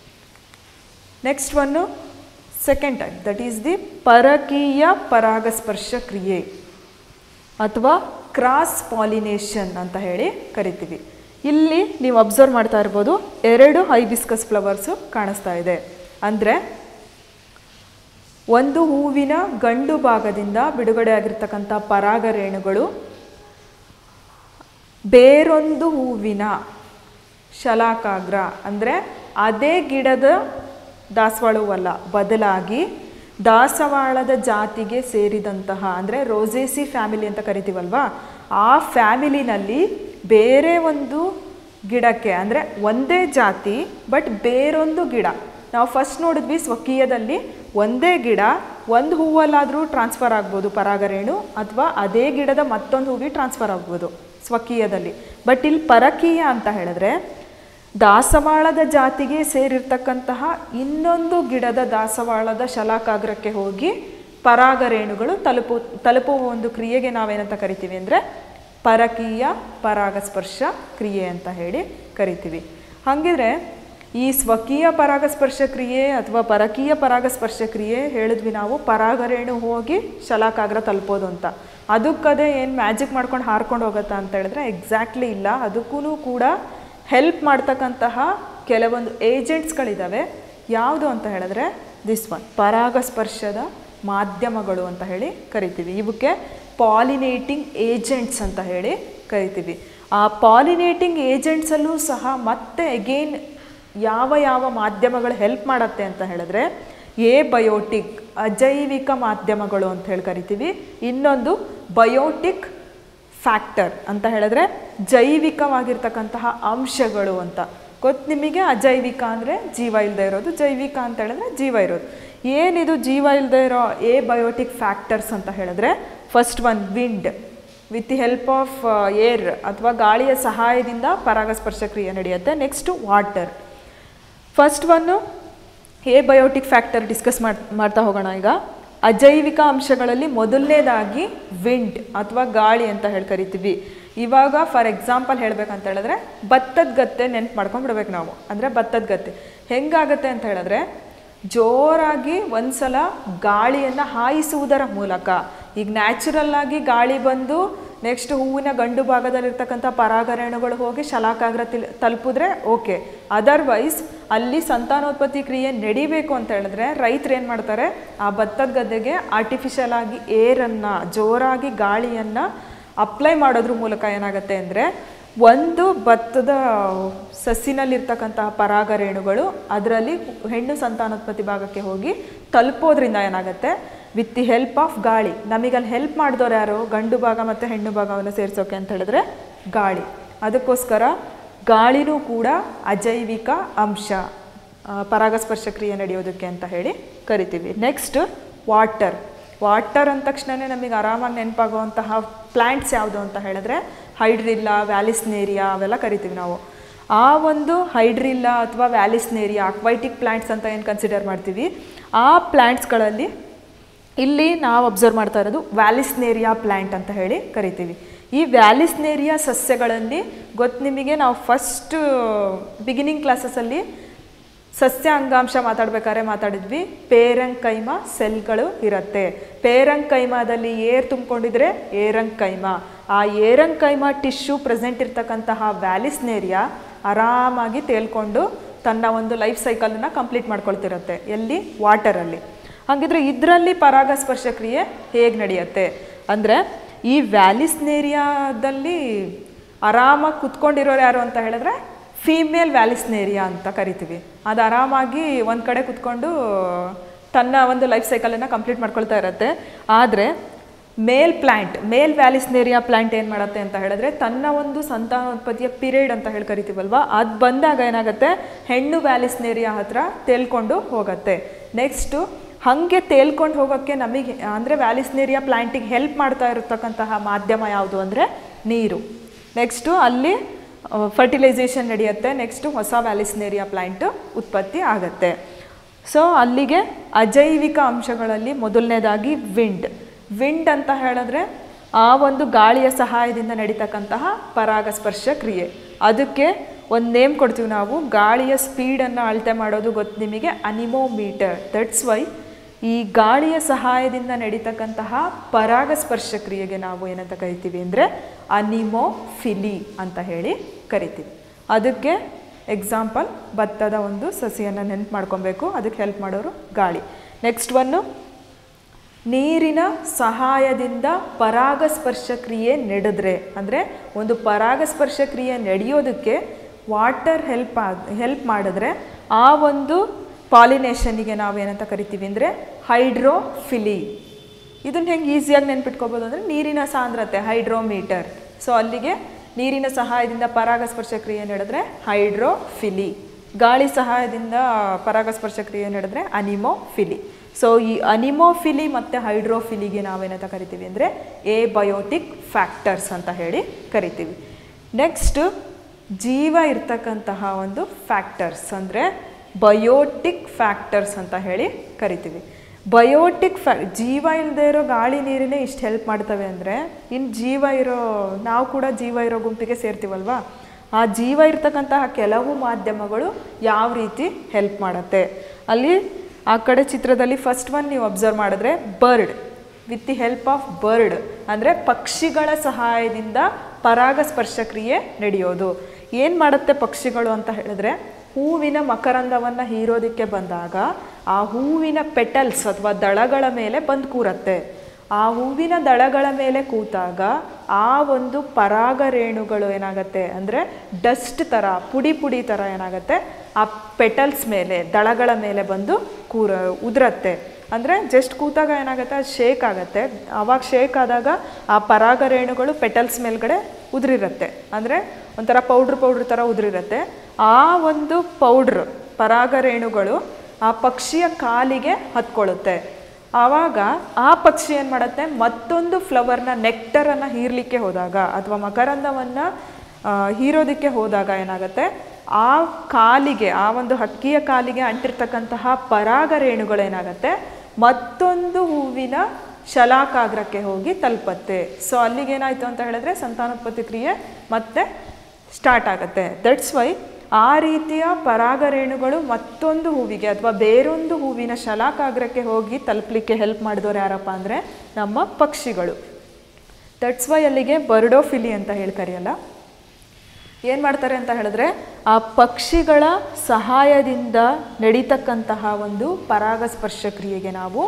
ನೆಕ್ಸ್ಟ್ ಒನ್ನು second type, that is the ಪರಕೀಯ ಪರಾಗಸ್ಪರ್ಶ ಕ್ರಿಯೆ ಅಥವಾ ಕ್ರಾಸ್ ಪಾಲಿನೇಷನ್ ಅಂತ ಹೇಳಿ ಕರಿತೀವಿ. ಇಲ್ಲಿ ನೀವು ಅಬ್ಸರ್ವ್ ಮಾಡ್ತಾ ಇರ್ಬೋದು, ಎರಡು ಹೈಬಿಸ್ಕಸ್ ಫ್ಲವರ್ಸು ಕಾಣಿಸ್ತಾ ಇದೆ. ಅಂದರೆ ಒಂದು ಹೂವಿನ ಗಂಡು ಭಾಗದಿಂದ ಬಿಡುಗಡೆ ಆಗಿರ್ತಕ್ಕಂಥ ಪರಾಗ ರೇಣುಗಳು ಬೇರೊಂದು ಹೂವಿನ ಶಲಾಕಾಗ್ರ, ಅಂದರೆ ಅದೇ ಗಿಡದ ದಾಸವಾಳವಲ್ಲ, ಬದಲಾಗಿ ದಾಸವಾಳದ ಜಾತಿಗೆ ಸೇರಿದಂತಹ, ಅಂದರೆ ರೋಸೇಸಿ ಫ್ಯಾಮಿಲಿ ಅಂತ ಕರಿತೀವಲ್ವಾ, ಆ ಫ್ಯಾಮಿಲಿನಲ್ಲಿ ಬೇರೆ ಒಂದು ಗಿಡಕ್ಕೆ, ಅಂದರೆ ಒಂದೇ ಜಾತಿ ಬಟ್ ಬೇರೊಂದು ಗಿಡ. ನಾವು ಫಸ್ಟ್ ನೋಡಿದ್ವಿ ಸ್ವಕೀಯದಲ್ಲಿ ಒಂದೇ ಗಿಡ ಒಂದು ಹೂವಲ್ಲಾದರೂ ಟ್ರಾನ್ಸ್ಫರ್ ಆಗ್ಬೋದು ಪರಾಗರೇಣು, ಅಥವಾ ಅದೇ ಗಿಡದ ಮತ್ತೊಂದು ಹೂವಿಗೆ ಟ್ರಾನ್ಸ್ಫರ್ ಆಗ್ಬೋದು ಸ್ವಕೀಯದಲ್ಲಿ. ಬಟ್ ಇಲ್ಲಿ ಪರಕೀಯ ಅಂತ ಹೇಳಿದ್ರೆ ದಾಸವಾಳದ ಜಾತಿಗೆ ಸೇರಿರ್ತಕ್ಕಂತಹ ಇನ್ನೊಂದು ಗಿಡದ ದಾಸವಾಳದ ಶಲಾಕಾಗ್ರಕ್ಕೆ ಹೋಗಿ ಪರಾಗರೇಣುಗಳು ತಲುಪು ತಲುಪುವ ಒಂದು ಕ್ರಿಯೆಗೆ ನಾವೇನಂತ ಕರಿತೀವಿ ಅಂದರೆ ಪರಕೀಯ ಪರಾಗಸ್ಪರ್ಶ ಕ್ರಿಯೆ ಅಂತ ಹೇಳಿ ಕರಿತೀವಿ. ಹಾಗಿದ್ರೆ ಈ ಸ್ವಕೀಯ ಪರಾಗಸ್ಪರ್ಶ ಕ್ರಿಯೆ ಅಥವಾ ಪರಕೀಯ ಪರಾಗಸ್ಪರ್ಶ ಕ್ರಿಯೆ ಹೇಳಿದ್ವಿ ನಾವು, ಪರಾಗರೇಣು ಹೋಗಿ ಶಲಾಕಾಗ್ರ ತಲುಪೋದು ಅಂತ. ಅದಕ್ಕದೇ ಏನು ಮ್ಯಾಜಿಕ್ ಮಾಡ್ಕೊಂಡು ಹಾರ್ಕೊಂಡು ಹೋಗುತ್ತಾ ಅಂತ ಹೇಳಿದ್ರೆ ಎಕ್ಸಾಕ್ಟ್ಲಿ ಇಲ್ಲ. ಅದಕ್ಕೂ ಕೂಡ ಹೆಲ್ಪ್ ಮಾಡ್ತಕ್ಕಂತಹ ಕೆಲವೊಂದು ಏಜೆಂಟ್ಸ್ಗಳಿದ್ದಾವೆ. ಯಾವುದು ಅಂತ ಹೇಳಿದ್ರೆ ದಿಸ್ ಒನ್, ಪರಾಗಸ್ಪರ್ಶದ ಮಾಧ್ಯಮಗಳು ಅಂತ ಹೇಳಿ ಕರಿತೀವಿ. ಇವಕ್ಕೆ ಪಾಲಿನೇಟಿಂಗ್ ಏಜೆಂಟ್ಸ್ ಅಂತ ಹೇಳಿ ಕರಿತೀವಿ. ಆ ಪಾಲಿನೇಟಿಂಗ್ ಏಜೆಂಟ್ಸಲ್ಲೂ ಸಹ ಮತ್ತೆ ಅಗೇನ್ ಯಾವ ಯಾವ ಮಾಧ್ಯಮಗಳು ಹೆಲ್ಪ್ ಮಾಡುತ್ತೆ ಅಂತ ಹೇಳಿದ್ರೆ ಎ ಬಯೋಟಿಕ್, ಅಜೈವಿಕ ಮಾಧ್ಯಮಗಳು ಅಂತ ಹೇಳಿ ಕರಿತೀವಿ. ಇನ್ನೊಂದು ಬಯೋಟಿಕ್ ಫ್ಯಾಕ್ಟರ್ ಅಂತ ಹೇಳಿದ್ರೆ ಜೈವಿಕವಾಗಿರ್ತಕ್ಕಂತಹ ಅಂಶಗಳು ಅಂತ. ಗೊತ್ತು ನಿಮಗೆ ಅಜೈವಿಕ ಅಂದರೆ ಜೀವ ಇಲ್ಲದೆ ಇರೋದು, ಜೈವಿಕ ಅಂತ ಹೇಳಿದ್ರೆ ಜೀವ ಇರೋದು. ಏನಿದು ಜೀವ ಇಲ್ಲದೆ ಇರೋ ಎ ಬಯೋಟಿಕ್ ಫ್ಯಾಕ್ಟರ್ಸ್ ಅಂತ ಹೇಳಿದ್ರೆ first one wind, with the help of air ಅಥವಾ ಗಾಳಿಯ ಸಹಾಯದಿಂದ ಪರಾಗಸ್ಪರ್ಶ ಕ್ರಿಯೆ ನಡೆಯುತ್ತೆ. Next water. ಫಸ್ಟ್ ಒನ್ನು ಎ ಬಯೋಟಿಕ್ ಫ್ಯಾಕ್ಟರ್ ಡಿಸ್ಕಸ್ ಮಾಡಿ ಮಾಡ್ತಾ ಹೋಗೋಣ. ಈಗ ಅಜೈವಿಕ ಅಂಶಗಳಲ್ಲಿ ಮೊದಲನೇದಾಗಿ ವಿಂಡ್ ಅಥವಾ ಗಾಳಿ ಅಂತ ಹೇಳಿ ಕರಿತೀವಿ. ಇವಾಗ ಫಾರ್ ಎಕ್ಸಾಂಪಲ್ ಹೇಳಬೇಕಂತ ಹೇಳಿದ್ರೆ ಭತ್ತದ ಗದ್ದೆ ನೆನ್ಪು ಮಾಡ್ಕೊಂಡ್ಬಿಡ್ಬೇಕು ನಾವು. ಅಂದರೆ ಭತ್ತದ ಗದ್ದೆ ಹೆಂಗಾಗತ್ತೆ ಅಂತ ಹೇಳಿದ್ರೆ ಜೋರಾಗಿ ಒಂದ್ಸಲ ಗಾಳಿಯನ್ನು ಹಾಯಿಸುವುದರ ಮೂಲಕ, ಈಗ ನ್ಯಾಚುರಲ್ ಆಗಿ ಗಾಳಿ ಬಂದು ನೆಕ್ಸ್ಟ್ ಹೂವಿನ ಗಂಡು ಭಾಗದಲ್ಲಿರ್ತಕ್ಕಂಥ ಪರಾಗರೇಣುಗಳು ಹೋಗಿ ಶಲಾಕಾಗ್ರ ತಲುಪಿದ್ರೆ ಓಕೆ. ಅದರ್ವೈಸ್ ಅಲ್ಲಿ ಸಂತಾನೋತ್ಪತ್ತಿ ಕ್ರಿಯೆ ನಡಿಬೇಕು ಅಂತ ಹೇಳಿದ್ರೆ ರೈತರು ಏನು ಮಾಡ್ತಾರೆ, ಆ ಭತ್ತದ ಗದ್ದೆಗೆ ಆರ್ಟಿಫಿಷಿಯಲ್ ಆಗಿ ಏರನ್ನು, ಜೋರಾಗಿ ಗಾಳಿಯನ್ನು ಅಪ್ಲೈ ಮಾಡೋದ್ರ ಮೂಲಕ ಏನಾಗುತ್ತೆ ಅಂದರೆ ಒಂದು ಭತ್ತದ ಸಸಿನಲ್ಲಿರ್ತಕ್ಕಂತಹ ಪರಾಗರೇಣುಗಳು ಅದರಲ್ಲಿ ಹೆಣ್ಣು ಸಂತಾನೋತ್ಪತ್ತಿ ಭಾಗಕ್ಕೆ ಹೋಗಿ ತಲುಪೋದ್ರಿಂದ ಏನಾಗುತ್ತೆ, ವಿತ್ ದಿ ಹೆಲ್ಪ್ ಆಫ್ ಗಾಳಿ. ನಮಗಲ್ಲಿ ಹೆಲ್ಪ್ ಮಾಡಿದವ್ರು ಯಾರು, ಗಂಡು ಭಾಗ ಮತ್ತು ಹೆಣ್ಣು ಭಾಗವನ್ನು ಸೇರಿಸೋಕೆ ಅಂತ ಹೇಳಿದ್ರೆ ಗಾಳಿ. ಅದಕ್ಕೋಸ್ಕರ ಗಾಳಿನೂ ಕೂಡ ಅಜೈವಿಕ ಅಂಶ, ಪರಾಗಸ್ಪರ್ಶ ಕ್ರಿಯೆ ನಡೆಯೋದಕ್ಕೆ ಅಂತ ಹೇಳಿ ಕರಿತೀವಿ. Next water. ವಾಟರ್ ಅಂದ ತಕ್ಷಣವೇ ನಮಗೆ ಆರಾಮಾಗಿ ನೆನಪಾಗುವಂತಹ ಪ್ಲ್ಯಾಂಟ್ಸ್ ಯಾವುದು ಅಂತ ಹೇಳಿದ್ರೆ ಹೈಡ್ರಿಲ್ಲಾ, ವ್ಯಾಲಿಸ್ನೇರಿಯಾ ಅವೆಲ್ಲ ಕರಿತೀವಿ ನಾವು. ಆ ಒಂದು ಹೈಡ್ರಿಲ್ಲಾ ಅಥವಾ ವ್ಯಾಲಿಸ್ನೇರಿಯಾ ಅಕ್ವೈಟಿಕ್ ಪ್ಲ್ಯಾಂಟ್ಸ್ ಅಂತ ಏನು ಕನ್ಸಿಡರ್ ಮಾಡ್ತೀವಿ, ಆ ಪ್ಲ್ಯಾಂಟ್ಸ್ಗಳಲ್ಲಿ ಇಲ್ಲಿ ನಾವು ಅಬ್ಸರ್ವ್ ಮಾಡ್ತಾ ಇರೋದು ವ್ಯಾಲಿಸ್ನೇರಿಯಾ ಪ್ಲ್ಯಾಂಟ್ ಅಂತ ಹೇಳಿ ಕರಿತೀವಿ. ಈ ವ್ಯಾಲಿಸ್ನೇರಿಯಾ ಸಸ್ಯಗಳಲ್ಲಿ ಗೊತ್ತು ನಿಮಗೆ, ನಾವು ಫಸ್ಟ್ ಬಿಗಿನಿಂಗ್ ಕ್ಲಾಸಸಲ್ಲಿ ಸಸ್ಯ ಅಂಗಾಂಶ ಮಾತಾಡ್ಬೇಕಾದ್ರೆ ಮಾತಾಡಿದ್ವಿ, ಪೇರಂಕೈಮ ಸೆಲ್ಗಳು ಇರುತ್ತೆ. ಪೇರಂಕೈಮದಲ್ಲಿ ಏರ್ ತುಂಬಿಕೊಂಡಿದ್ರೆ ಏರಂಕೈಮ. ಆ ಏರಂಕೈಮ ಟಿಶ್ಯೂ ಪ್ರೆಸೆಂಟ್ ಇರ್ತಕ್ಕಂತಹ ವ್ಯಾಲಿಸ್ನೇರಿಯಾ ಆರಾಮಾಗಿ ತೇಲ್ಕೊಂಡು ತನ್ನ ಒಂದು ಲೈಫ್ ಸೈಕಲನ್ನು ಕಂಪ್ಲೀಟ್ ಮಾಡ್ಕೊಳ್ತಿರುತ್ತೆ. ಎಲ್ಲಿ? ವಾಟರಲ್ಲಿ. ಹಾಗಿದ್ರೆ ಇದರಲ್ಲಿ ಪರಾಗಸ್ಪರ್ಶ ಕ್ರಿಯೆ ಹೇಗೆ ನಡೆಯುತ್ತೆ ಅಂದರೆ, ಈ ವ್ಯಾಲಿಸ್ನೇರಿಯಾದಲ್ಲಿ ಆರಾಮಾಗಿ ಕುತ್ಕೊಂಡಿರೋರು ಯಾರು ಅಂತ ಹೇಳಿದ್ರೆ ಫೀಮೇಲ್ ವ್ಯಾಲಿಸ್ನೇರಿಯಾ ಅಂತ ಕರಿತೀವಿ. ಅದು ಆರಾಮಾಗಿ ಒಂದು ಕಡೆ ಕುತ್ಕೊಂಡು ತನ್ನ ಒಂದು ಲೈಫ್ ಸೈಕಲನ್ನು ಕಂಪ್ಲೀಟ್ ಮಾಡ್ಕೊಳ್ತಾ ಇರುತ್ತೆ. ಆದರೆ ಮೇಲ್ ಪ್ಲ್ಯಾಂಟ್, ಮೇಲ್ ವ್ಯಾಲಿಸ್ನೇರಿಯಾ ಪ್ಲ್ಯಾಂಟ್ ಏನು ಮಾಡುತ್ತೆ ಅಂತ ಹೇಳಿದ್ರೆ ತನ್ನ ಒಂದು ಸಂತಾನೋತ್ಪತ್ತಿಯ ಪೀರಿಯಡ್ ಅಂತ ಹೇಳಿ ಕರಿತೀವಲ್ವ, ಅದು ಬಂದಾಗ ಏನಾಗುತ್ತೆ, ಹೆಣ್ಣು ವ್ಯಾಲಿಸ್ನೇರಿಯಾ ಹತ್ರ ತೇಲ್ಕೊಂಡು ಹೋಗುತ್ತೆ. ನೆಕ್ಸ್ಟು ಹಾಗೆ ತೇಲ್ಕೊಂಡು ಹೋಗೋಕ್ಕೆ ನಮಗೆ ಅಂದರೆ ವ್ಯಾಲಿಸ್ನೇರಿಯಾ ಪ್ಲ್ಯಾಂಟಿಗೆ ಹೆಲ್ಪ್ ಮಾಡ್ತಾ ಇರತಕ್ಕಂತಹ ಮಾಧ್ಯಮ ಯಾವುದು ಅಂದರೆ ನೀರು. ನೆಕ್ಸ್ಟು ಅಲ್ಲಿ ಫರ್ಟಿಲೈಸೇಷನ್ ನಡೆಯುತ್ತೆ. ನೆಕ್ಸ್ಟು ಹೊಸ ವ್ಯಾಲಿಸ್ನೇರಿಯಾ ಪ್ಲ್ಯಾಂಟು ಉತ್ಪತ್ತಿ ಆಗುತ್ತೆ. ಸೊ ಅಲ್ಲಿಗೆ ಅಜೈವಿಕ ಅಂಶಗಳಲ್ಲಿ ಮೊದಲನೇದಾಗಿ ವಿಂಡ್. ವಿಂಡ್ ಅಂತ ಹೇಳಿದ್ರೆ ಆ ಒಂದು ಗಾಳಿಯ ಸಹಾಯದಿಂದ ನಡೀತಕ್ಕಂತಹ ಪರಾಗಸ್ಪರ್ಶ ಕ್ರಿಯೆ. ಅದಕ್ಕೆ ಒಂದು ನೇಮ್ ಕೊಡ್ತೀವಿ ನಾವು, ಗಾಳಿಯ ಸ್ಪೀಡನ್ನು ಅಳತೆ ಮಾಡೋದು ಗೊತ್ತು ನಿಮಗೆ, ಅನಿಮೋಮೀಟರ್. ದಟ್ಸ್ ವೈ ಈ ಗಾಳಿಯ ಸಹಾಯದಿಂದ ನಡೀತಕ್ಕಂತಹ ಪರಾಗಸ್ಪರ್ಶ ಕ್ರಿಯೆಗೆ ನಾವು ಏನಂತ ಕರಿತೀವಿ ಅಂದರೆ ಅನಿಮೋಫಿಲಿ ಅಂತ ಹೇಳಿ ಕರಿತೀವಿ. ಅದಕ್ಕೆ ಎಕ್ಸಾಂಪಲ್ ಭತ್ತದ ಒಂದು ಸಸಿಯನ್ನು ನೆನಪು ಮಾಡ್ಕೊಬೇಕು, ಅದಕ್ಕೆ ಹೆಲ್ಪ್ ಮಾಡೋರು ಗಾಳಿ. ನೆಕ್ಸ್ಟ್ ಒನ್ನು ನೀರಿನ ಸಹಾಯದಿಂದ ಪರಾಗಸ್ಪರ್ಶ ಕ್ರಿಯೆ ನಡೆದ್ರೆ, ಅಂದರೆ ಒಂದು ಪರಾಗಸ್ಪರ್ಶ ಕ್ರಿಯೆ ನಡೆಯೋದಕ್ಕೆ ವಾಟರ್ ಹೆಲ್ಪ್ ಆದ ಹೆಲ್ಪ್ ಮಾಡಿದ್ರೆ ಆ ಒಂದು ಪಾಲಿನೇಷನ್ನಿಗೆ ನಾವೇನಂತ ಕರಿತೀವಿ ಅಂದರೆ ಹೈಡ್ರೋಫಿಲಿ. ಇದನ್ನು ಹೆಂಗೆ ಈಸಿಯಾಗಿ ನೆನ್ಪಿಟ್ಕೋಬೋದು ಅಂದರೆ ನೀರಿನ ಸಾಂದ್ರತೆ, ಹೈಡ್ರೋಮೀಟರ್. ಸೊ ಅಲ್ಲಿಗೆ ನೀರಿನ ಸಹಾಯದಿಂದ ಪರಾಗಸ್ಪರ್ಶ ಕ್ರಿಯೆ ನಡೆದ್ರೆ ಹೈಡ್ರೋಫಿಲಿ, ಗಾಳಿ ಸಹಾಯದಿಂದ ಪರಾಗಸ್ಪರ್ಶ ಕ್ರಿಯೆ ನಡೆದ್ರೆ ಅನಿಮೋಫಿಲಿ. ಸೊ ಈ ಅನಿಮೋಫಿಲಿ ಮತ್ತು ಹೈಡ್ರೋಫಿಲಿಗೆ ನಾವೇನಂತ ಕರಿತೀವಿ ಅಂದರೆ ಎ ಬಯೋಟಿಕ್ ಫ್ಯಾಕ್ಟರ್ಸ್ ಅಂತ ಹೇಳಿ ಕರಿತೀವಿ. ನೆಕ್ಸ್ಟ್ ಜೀವ ಇರ್ತಕ್ಕಂತಹ ಒಂದು ಫ್ಯಾಕ್ಟರ್ಸ್ ಅಂದರೆ ಬಯೋಟಿಕ್ ಫ್ಯಾಕ್ಟರ್ಸ್ ಅಂತ ಹೇಳಿ ಕರಿತೀವಿ. ಬಯೋಟಿಕ್ ಫ್ಯಾ ಜೀವ ಇಲ್ಲದೆ ಇರೋ ಗಾಳಿ ನೀರಿನೇ ಇಷ್ಟು ಹೆಲ್ಪ್ ಮಾಡ್ತವೆ ಅಂದರೆ ಇನ್ನು ಜೀವ ಇರೋ ನಾವು ಕೂಡ ಜೀವ ಇರೋ ಗುಂಪಿಗೆ ಸೇರ್ತೀವಲ್ವ, ಆ ಜೀವ ಇರ್ತಕ್ಕಂತಹ ಕೆಲವು ಮಾಧ್ಯಮಗಳು ಯಾವ ರೀತಿ ಹೆಲ್ಪ್ ಮಾಡುತ್ತೆ. ಅಲ್ಲಿ ಆ ಕಡೆ ಚಿತ್ರದಲ್ಲಿ ಫಸ್ಟ್ ಒನ್ ನೀವು ಅಬ್ಸರ್ವ್ ಮಾಡಿದ್ರೆ bird, with the help of bird ಅಂದರೆ ಪಕ್ಷಿಗಳ ಸಹಾಯದಿಂದ ಪರಾಗಸ್ಪರ್ಶ ಕ್ರಿಯೆ ನಡೆಯೋದು. ಏನು ಮಾಡುತ್ತೆ ಪಕ್ಷಿಗಳು ಅಂತ ಹೇಳಿದ್ರೆ, ಹೂವಿನ ಮಕರಂದವನ್ನು ಹೀರೋದಕ್ಕೆ ಬಂದಾಗ ಆ ಹೂವಿನ ಪೆಟಲ್ಸ್ ಅಥವಾ ದಳಗಳ ಮೇಲೆ ಬಂದು ಕೂರತ್ತೆ. ಆ ಹೂವಿನ ದಳಗಳ ಮೇಲೆ ಕೂತಾಗ ಆ ಒಂದು ಪರಾಗ ರೇಣುಗಳು ಏನಾಗುತ್ತೆ ಅಂದರೆ ಡಸ್ಟ್ ಥರ, ಪುಡಿ ಪುಡಿ ಥರ ಏನಾಗುತ್ತೆ ಆ ಪೆಟಲ್ಸ್ ಮೇಲೆ, ದಳಗಳ ಮೇಲೆ ಬಂದು ಕೂರ ಉದುರತ್ತೆ. ಅಂದರೆ ಜಸ್ಟ್ ಕೂತಾಗ ಏನಾಗುತ್ತೆ, ಅದು ಶೇಕ್ ಆಗುತ್ತೆ. ಆವಾಗ ಶೇಕ್ ಆದಾಗ ಆ ಪರಾಗ ರೇಣುಗಳು ಪೆಟಲ್ಸ್ ಮೇಲ್ಗಡೆ ಉದುರಿರುತ್ತೆ, ಅಂದರೆ ಒಂಥರ ಪೌಡ್ರ್ ಪೌಡ್ರ್ ಥರ ಉದುರಿರುತ್ತೆ. ಆ ಒಂದು ಪೌಡ್ರ್ ಪರಾಗರೇಣುಗಳು ಆ ಪಕ್ಷಿಯ ಕಾಲಿಗೆ ಹತ್ಕೊಳ್ಳುತ್ತೆ. ಆವಾಗ ಆ ಪಕ್ಷಿ ಏನು ಮಾಡುತ್ತೆ, ಮತ್ತೊಂದು ಫ್ಲವರ್ನ ನೆಕ್ಟರನ್ನು ಹೀರಲಿಕ್ಕೆ ಹೋದಾಗ ಅಥವಾ ಮಕರಂದವನ್ನು ಹೀರೋದಕ್ಕೆ ಹೋದಾಗ ಏನಾಗುತ್ತೆ, ಆ ಕಾಲಿಗೆ ಆ ಒಂದು ಹಕ್ಕಿಯ ಕಾಲಿಗೆ ಅಂಟಿರ್ತಕ್ಕಂತಹ ಪರಾಗರೇಣುಗಳೇನಾಗುತ್ತೆ ಮತ್ತೊಂದು ಹೂವಿನ ಶಲಾಕಾಗ್ರಕ್ಕೆ ಹೋಗಿ ತಲುಪತ್ತೆ. ಸೊ ಅಲ್ಲಿಗೇನಾಯಿತು ಅಂತ ಹೇಳಿದ್ರೆ ಸಂತಾನೋತ್ಪತ್ತಿ ಕ್ರಿಯೆ ಮತ್ತೆ ಸ್ಟಾರ್ಟ್ ಆಗುತ್ತೆ. ದಟ್ಸ್ ವೈ ಆ ರೀತಿಯ ಪರಾಗರೇಣುಗಳು ಮತ್ತೊಂದು ಹೂವಿಗೆ ಅಥವಾ ಬೇರೊಂದು ಹೂವಿನ ಶಲಾಕಾಗ್ರಕ್ಕೆ ಹೋಗಿ ತಲುಪಲಿಕ್ಕೆ ಹೆಲ್ಪ್ ಮಾಡಿದವರು ಯಾರಪ್ಪ ಅಂದರೆ ನಮ್ಮ ಪಕ್ಷಿಗಳು. ದಟ್ಸ್ ವೈ ಅಲ್ಲಿಗೆ ಬರ್ಡೋಫಿಲಿ ಅಂತ ಹೇಳಿ ಕರೆಯಲ್ಲ. ಏನು ಮಾಡ್ತಾರೆ ಅಂತ ಹೇಳಿದ್ರೆ ಆ ಪಕ್ಷಿಗಳ ಸಹಾಯದಿಂದ ನಡೀತಕ್ಕಂತಹ ಒಂದು ಪರಾಗಸ್ಪರ್ಶ ಕ್ರಿಯೆಗೆ ನಾವು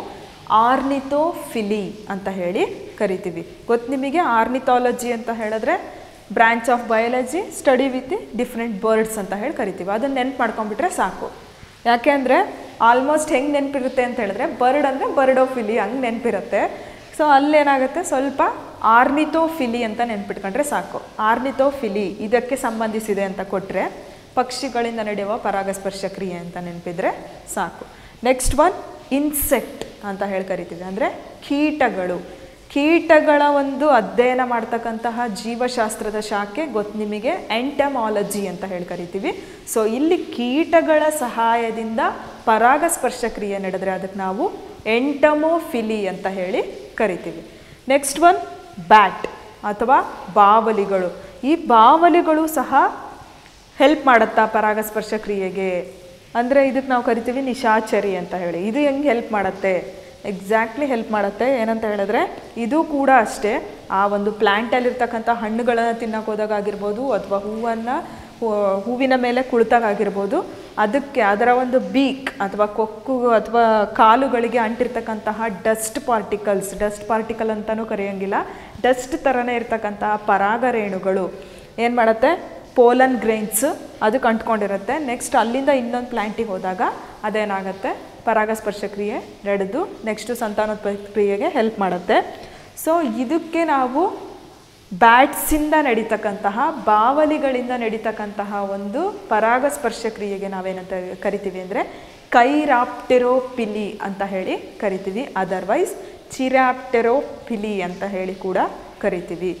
ಆರ್ನಿಥೋಫಿಲಿ ಅಂತ ಹೇಳಿ ಕರಿತೀವಿ. ಗೊತ್ತು ನಿಮಗೆ, ಆರ್ನಿಥಾಲಜಿ ಅಂತ ಹೇಳಿದ್ರೆ branch of biology, study with different birds ಅಂತ ಹೇಳಿ ಕರಿತೀವಿ. ಅದನ್ನು ನೆನ್ಪು ಮಾಡ್ಕೊಂಡ್ಬಿಟ್ರೆ ಸಾಕು. ಯಾಕೆ ಅಂದರೆ ಆಲ್ಮೋಸ್ಟ್ ಹೆಂಗೆ ನೆನಪಿರುತ್ತೆ ಅಂತ ಹೇಳಿದ್ರೆ ಬರ್ಡ್ ಅಂದರೆ ಬರ್ಡೋಫಿಲಿ ಹಂಗೆ ನೆನಪಿರುತ್ತೆ. ಸೊ ಅಲ್ಲೇನಾಗುತ್ತೆ, ಸ್ವಲ್ಪ ಆರ್ನಿಥೋಫಿಲಿ ಅಂತ ನೆನ್ಪಿಟ್ಕೊಂಡ್ರೆ ಸಾಕು. ಆರ್ನಿಥೋಫಿಲಿ ಇದಕ್ಕೆ ಸಂಬಂಧಿಸಿದೆ ಅಂತ ಕೊಟ್ಟರೆ ಪಕ್ಷಿಗಳಿಂದ ನಡೆಯುವ ಪರಾಗಸ್ಪರ್ಶ ಕ್ರಿಯೆ ಅಂತ ನೆನಪಿದ್ರೆ ಸಾಕು. ನೆಕ್ಸ್ಟ್ ಒನ್ ಇನ್ಸೆಕ್ಟ್ ಅಂತ ಹೇಳಿ ಕರಿತೀವಿ, ಅಂದರೆ ಕೀಟಗಳು. ಕೀಟಗಳ ಒಂದು ಅಧ್ಯಯನ ಮಾಡ್ತಕ್ಕಂತಹ ಜೀವಶಾಸ್ತ್ರದ ಶಾಖೆ ಗೊತ್ತು ನಿಮಗೆ, ಎಂಟಮಾಲಜಿ ಅಂತ ಹೇಳಿ ಕರಿತೀವಿ. ಸೊ ಇಲ್ಲಿ ಕೀಟಗಳ ಸಹಾಯದಿಂದ ಪರಾಗಸ್ಪರ್ಶ ಕ್ರಿಯೆ ನಡೆದರೆ ಅದಕ್ಕೆ ನಾವು ಎಂಟಮೋಫಿಲಿ ಅಂತ ಹೇಳಿ ಕರಿತೀವಿ. ನೆಕ್ಸ್ಟ್ ಒನ್ ಬ್ಯಾಟ್ ಅಥವಾ ಬಾವಲಿಗಳು. ಈ ಬಾವಲಿಗಳು ಸಹ ಹೆಲ್ಪ್ ಮಾಡುತ್ತಾ ಪರಾಗಸ್ಪರ್ಶ ಕ್ರಿಯೆಗೆ? ಅಂದರೆ ಇದಕ್ಕೆ ನಾವು ಕರಿತೀವಿ ನಿಶಾಚರಿ ಅಂತ ಹೇಳಿ. ಇದು ಹೆಂಗೆ ಹೆಲ್ಪ್ ಮಾಡುತ್ತೆ? ಎಕ್ಸಾಕ್ಟ್ಲಿ ಹೆಲ್ಪ್ ಮಾಡುತ್ತೆ. ಏನಂತ ಹೇಳಿದ್ರೆ ಇದು ಕೂಡ ಅಷ್ಟೇ, ಆ ಒಂದು ಪ್ಲ್ಯಾಂಟಲ್ಲಿರ್ತಕ್ಕಂಥ ಹಣ್ಣುಗಳನ್ನು ತಿನ್ನೋಕೆ ಹೋದಾಗಿರ್ಬೋದು ಅಥವಾ ಹೂವನ್ನು ಹೂವಿನ ಮೇಲೆ ಕುಳಿತಾಗಿರ್ಬೋದು, ಅದಕ್ಕೆ ಅದರ ಒಂದು ಬೀಕ್ ಅಥವಾ ಕೊಕ್ಕು ಅಥವಾ ಕಾಲುಗಳಿಗೆ ಅಂಟಿರ್ತಕ್ಕಂತಹ ಡಸ್ಟ್ ಪಾರ್ಟಿಕಲ್ಸ್, ಡಸ್ಟ್ ಪಾರ್ಟಿಕಲ್ ಅಂತಲೂ ಕರೆಯೋಂಗಿಲ್ಲ, ಡಸ್ಟ್ ಥರನೇ ಇರ್ತಕ್ಕಂತಹ ಪರಾಗರೇಣುಗಳು ಏನು ಮಾಡುತ್ತೆ, ಪೋಲನ್ ಗ್ರೈನ್ಸ್ ಅದಕ್ಕೆ ಅಂಟ್ಕೊಂಡಿರುತ್ತೆ. ನೆಕ್ಸ್ಟ್ ಅಲ್ಲಿಂದ ಇನ್ನೊಂದು ಪ್ಲ್ಯಾಂಟಿಗೆ ಹೋದಾಗ ಅದೇನಾಗುತ್ತೆ, ಪರಾಗಸ್ಪರ್ಶ ಕ್ರಿಯೆ ನಡೆದು ನೆಕ್ಸ್ಟು ಸಂತಾನೋತ್ಪತ್ತಿ ಕ್ರಿಯೆಗೆ ಹೆಲ್ಪ್ ಮಾಡುತ್ತೆ. ಸೊ ಇದಕ್ಕೆ ನಾವು ಬ್ಯಾಟ್ಸಿಂದ ನಡೀತಕ್ಕಂತಹ, ಬಾವಲಿಗಳಿಂದ ನಡೀತಕ್ಕಂತಹ ಒಂದು ಪರಾಗಸ್ಪರ್ಶ ಕ್ರಿಯೆಗೆ ನಾವೇನಂತ ಕರಿತೀವಿ ಅಂದರೆ ಕೈರಾಪ್ಟೆರೋಪಿಲಿ ಅಂತ ಹೇಳಿ ಕರಿತೀವಿ. ಅದರ್ವೈಸ್ ಚಿರಾಪ್ಟೆರೋಪಿಲಿ ಅಂತ ಹೇಳಿ ಕೂಡ ಕರಿತೀವಿ.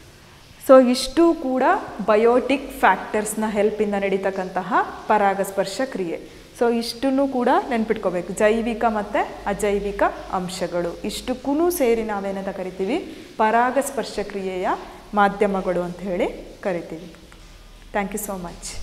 ಸೊ ಇಷ್ಟು ಕೂಡ ಬಯೋಟಿಕ್ ಫ್ಯಾಕ್ಟರ್ಸ್ನ ಹೆಲ್ಪಿಂದ ನಡೀತಕ್ಕಂತಹ ಪರಾಗಸ್ಪರ್ಶ ಕ್ರಿಯೆ. ಸೊ ಇಷ್ಟನ್ನು ಕೂಡ ನೆನ್ಪಿಟ್ಕೋಬೇಕು, ಜೈವಿಕ ಮತ್ತು ಅಜೈವಿಕ ಅಂಶಗಳು ಇಷ್ಟಕ್ಕೂ ಸೇರಿ ನಾವೇನಂತ ಕರಿತೀವಿ, ಪರಾಗಸ್ಪರ್ಶ ಕ್ರಿಯೆಯ ಮಾಧ್ಯಮಗಳು ಅಂತ ಹೇಳಿ ಕರಿತೀವಿ. Thank you so much.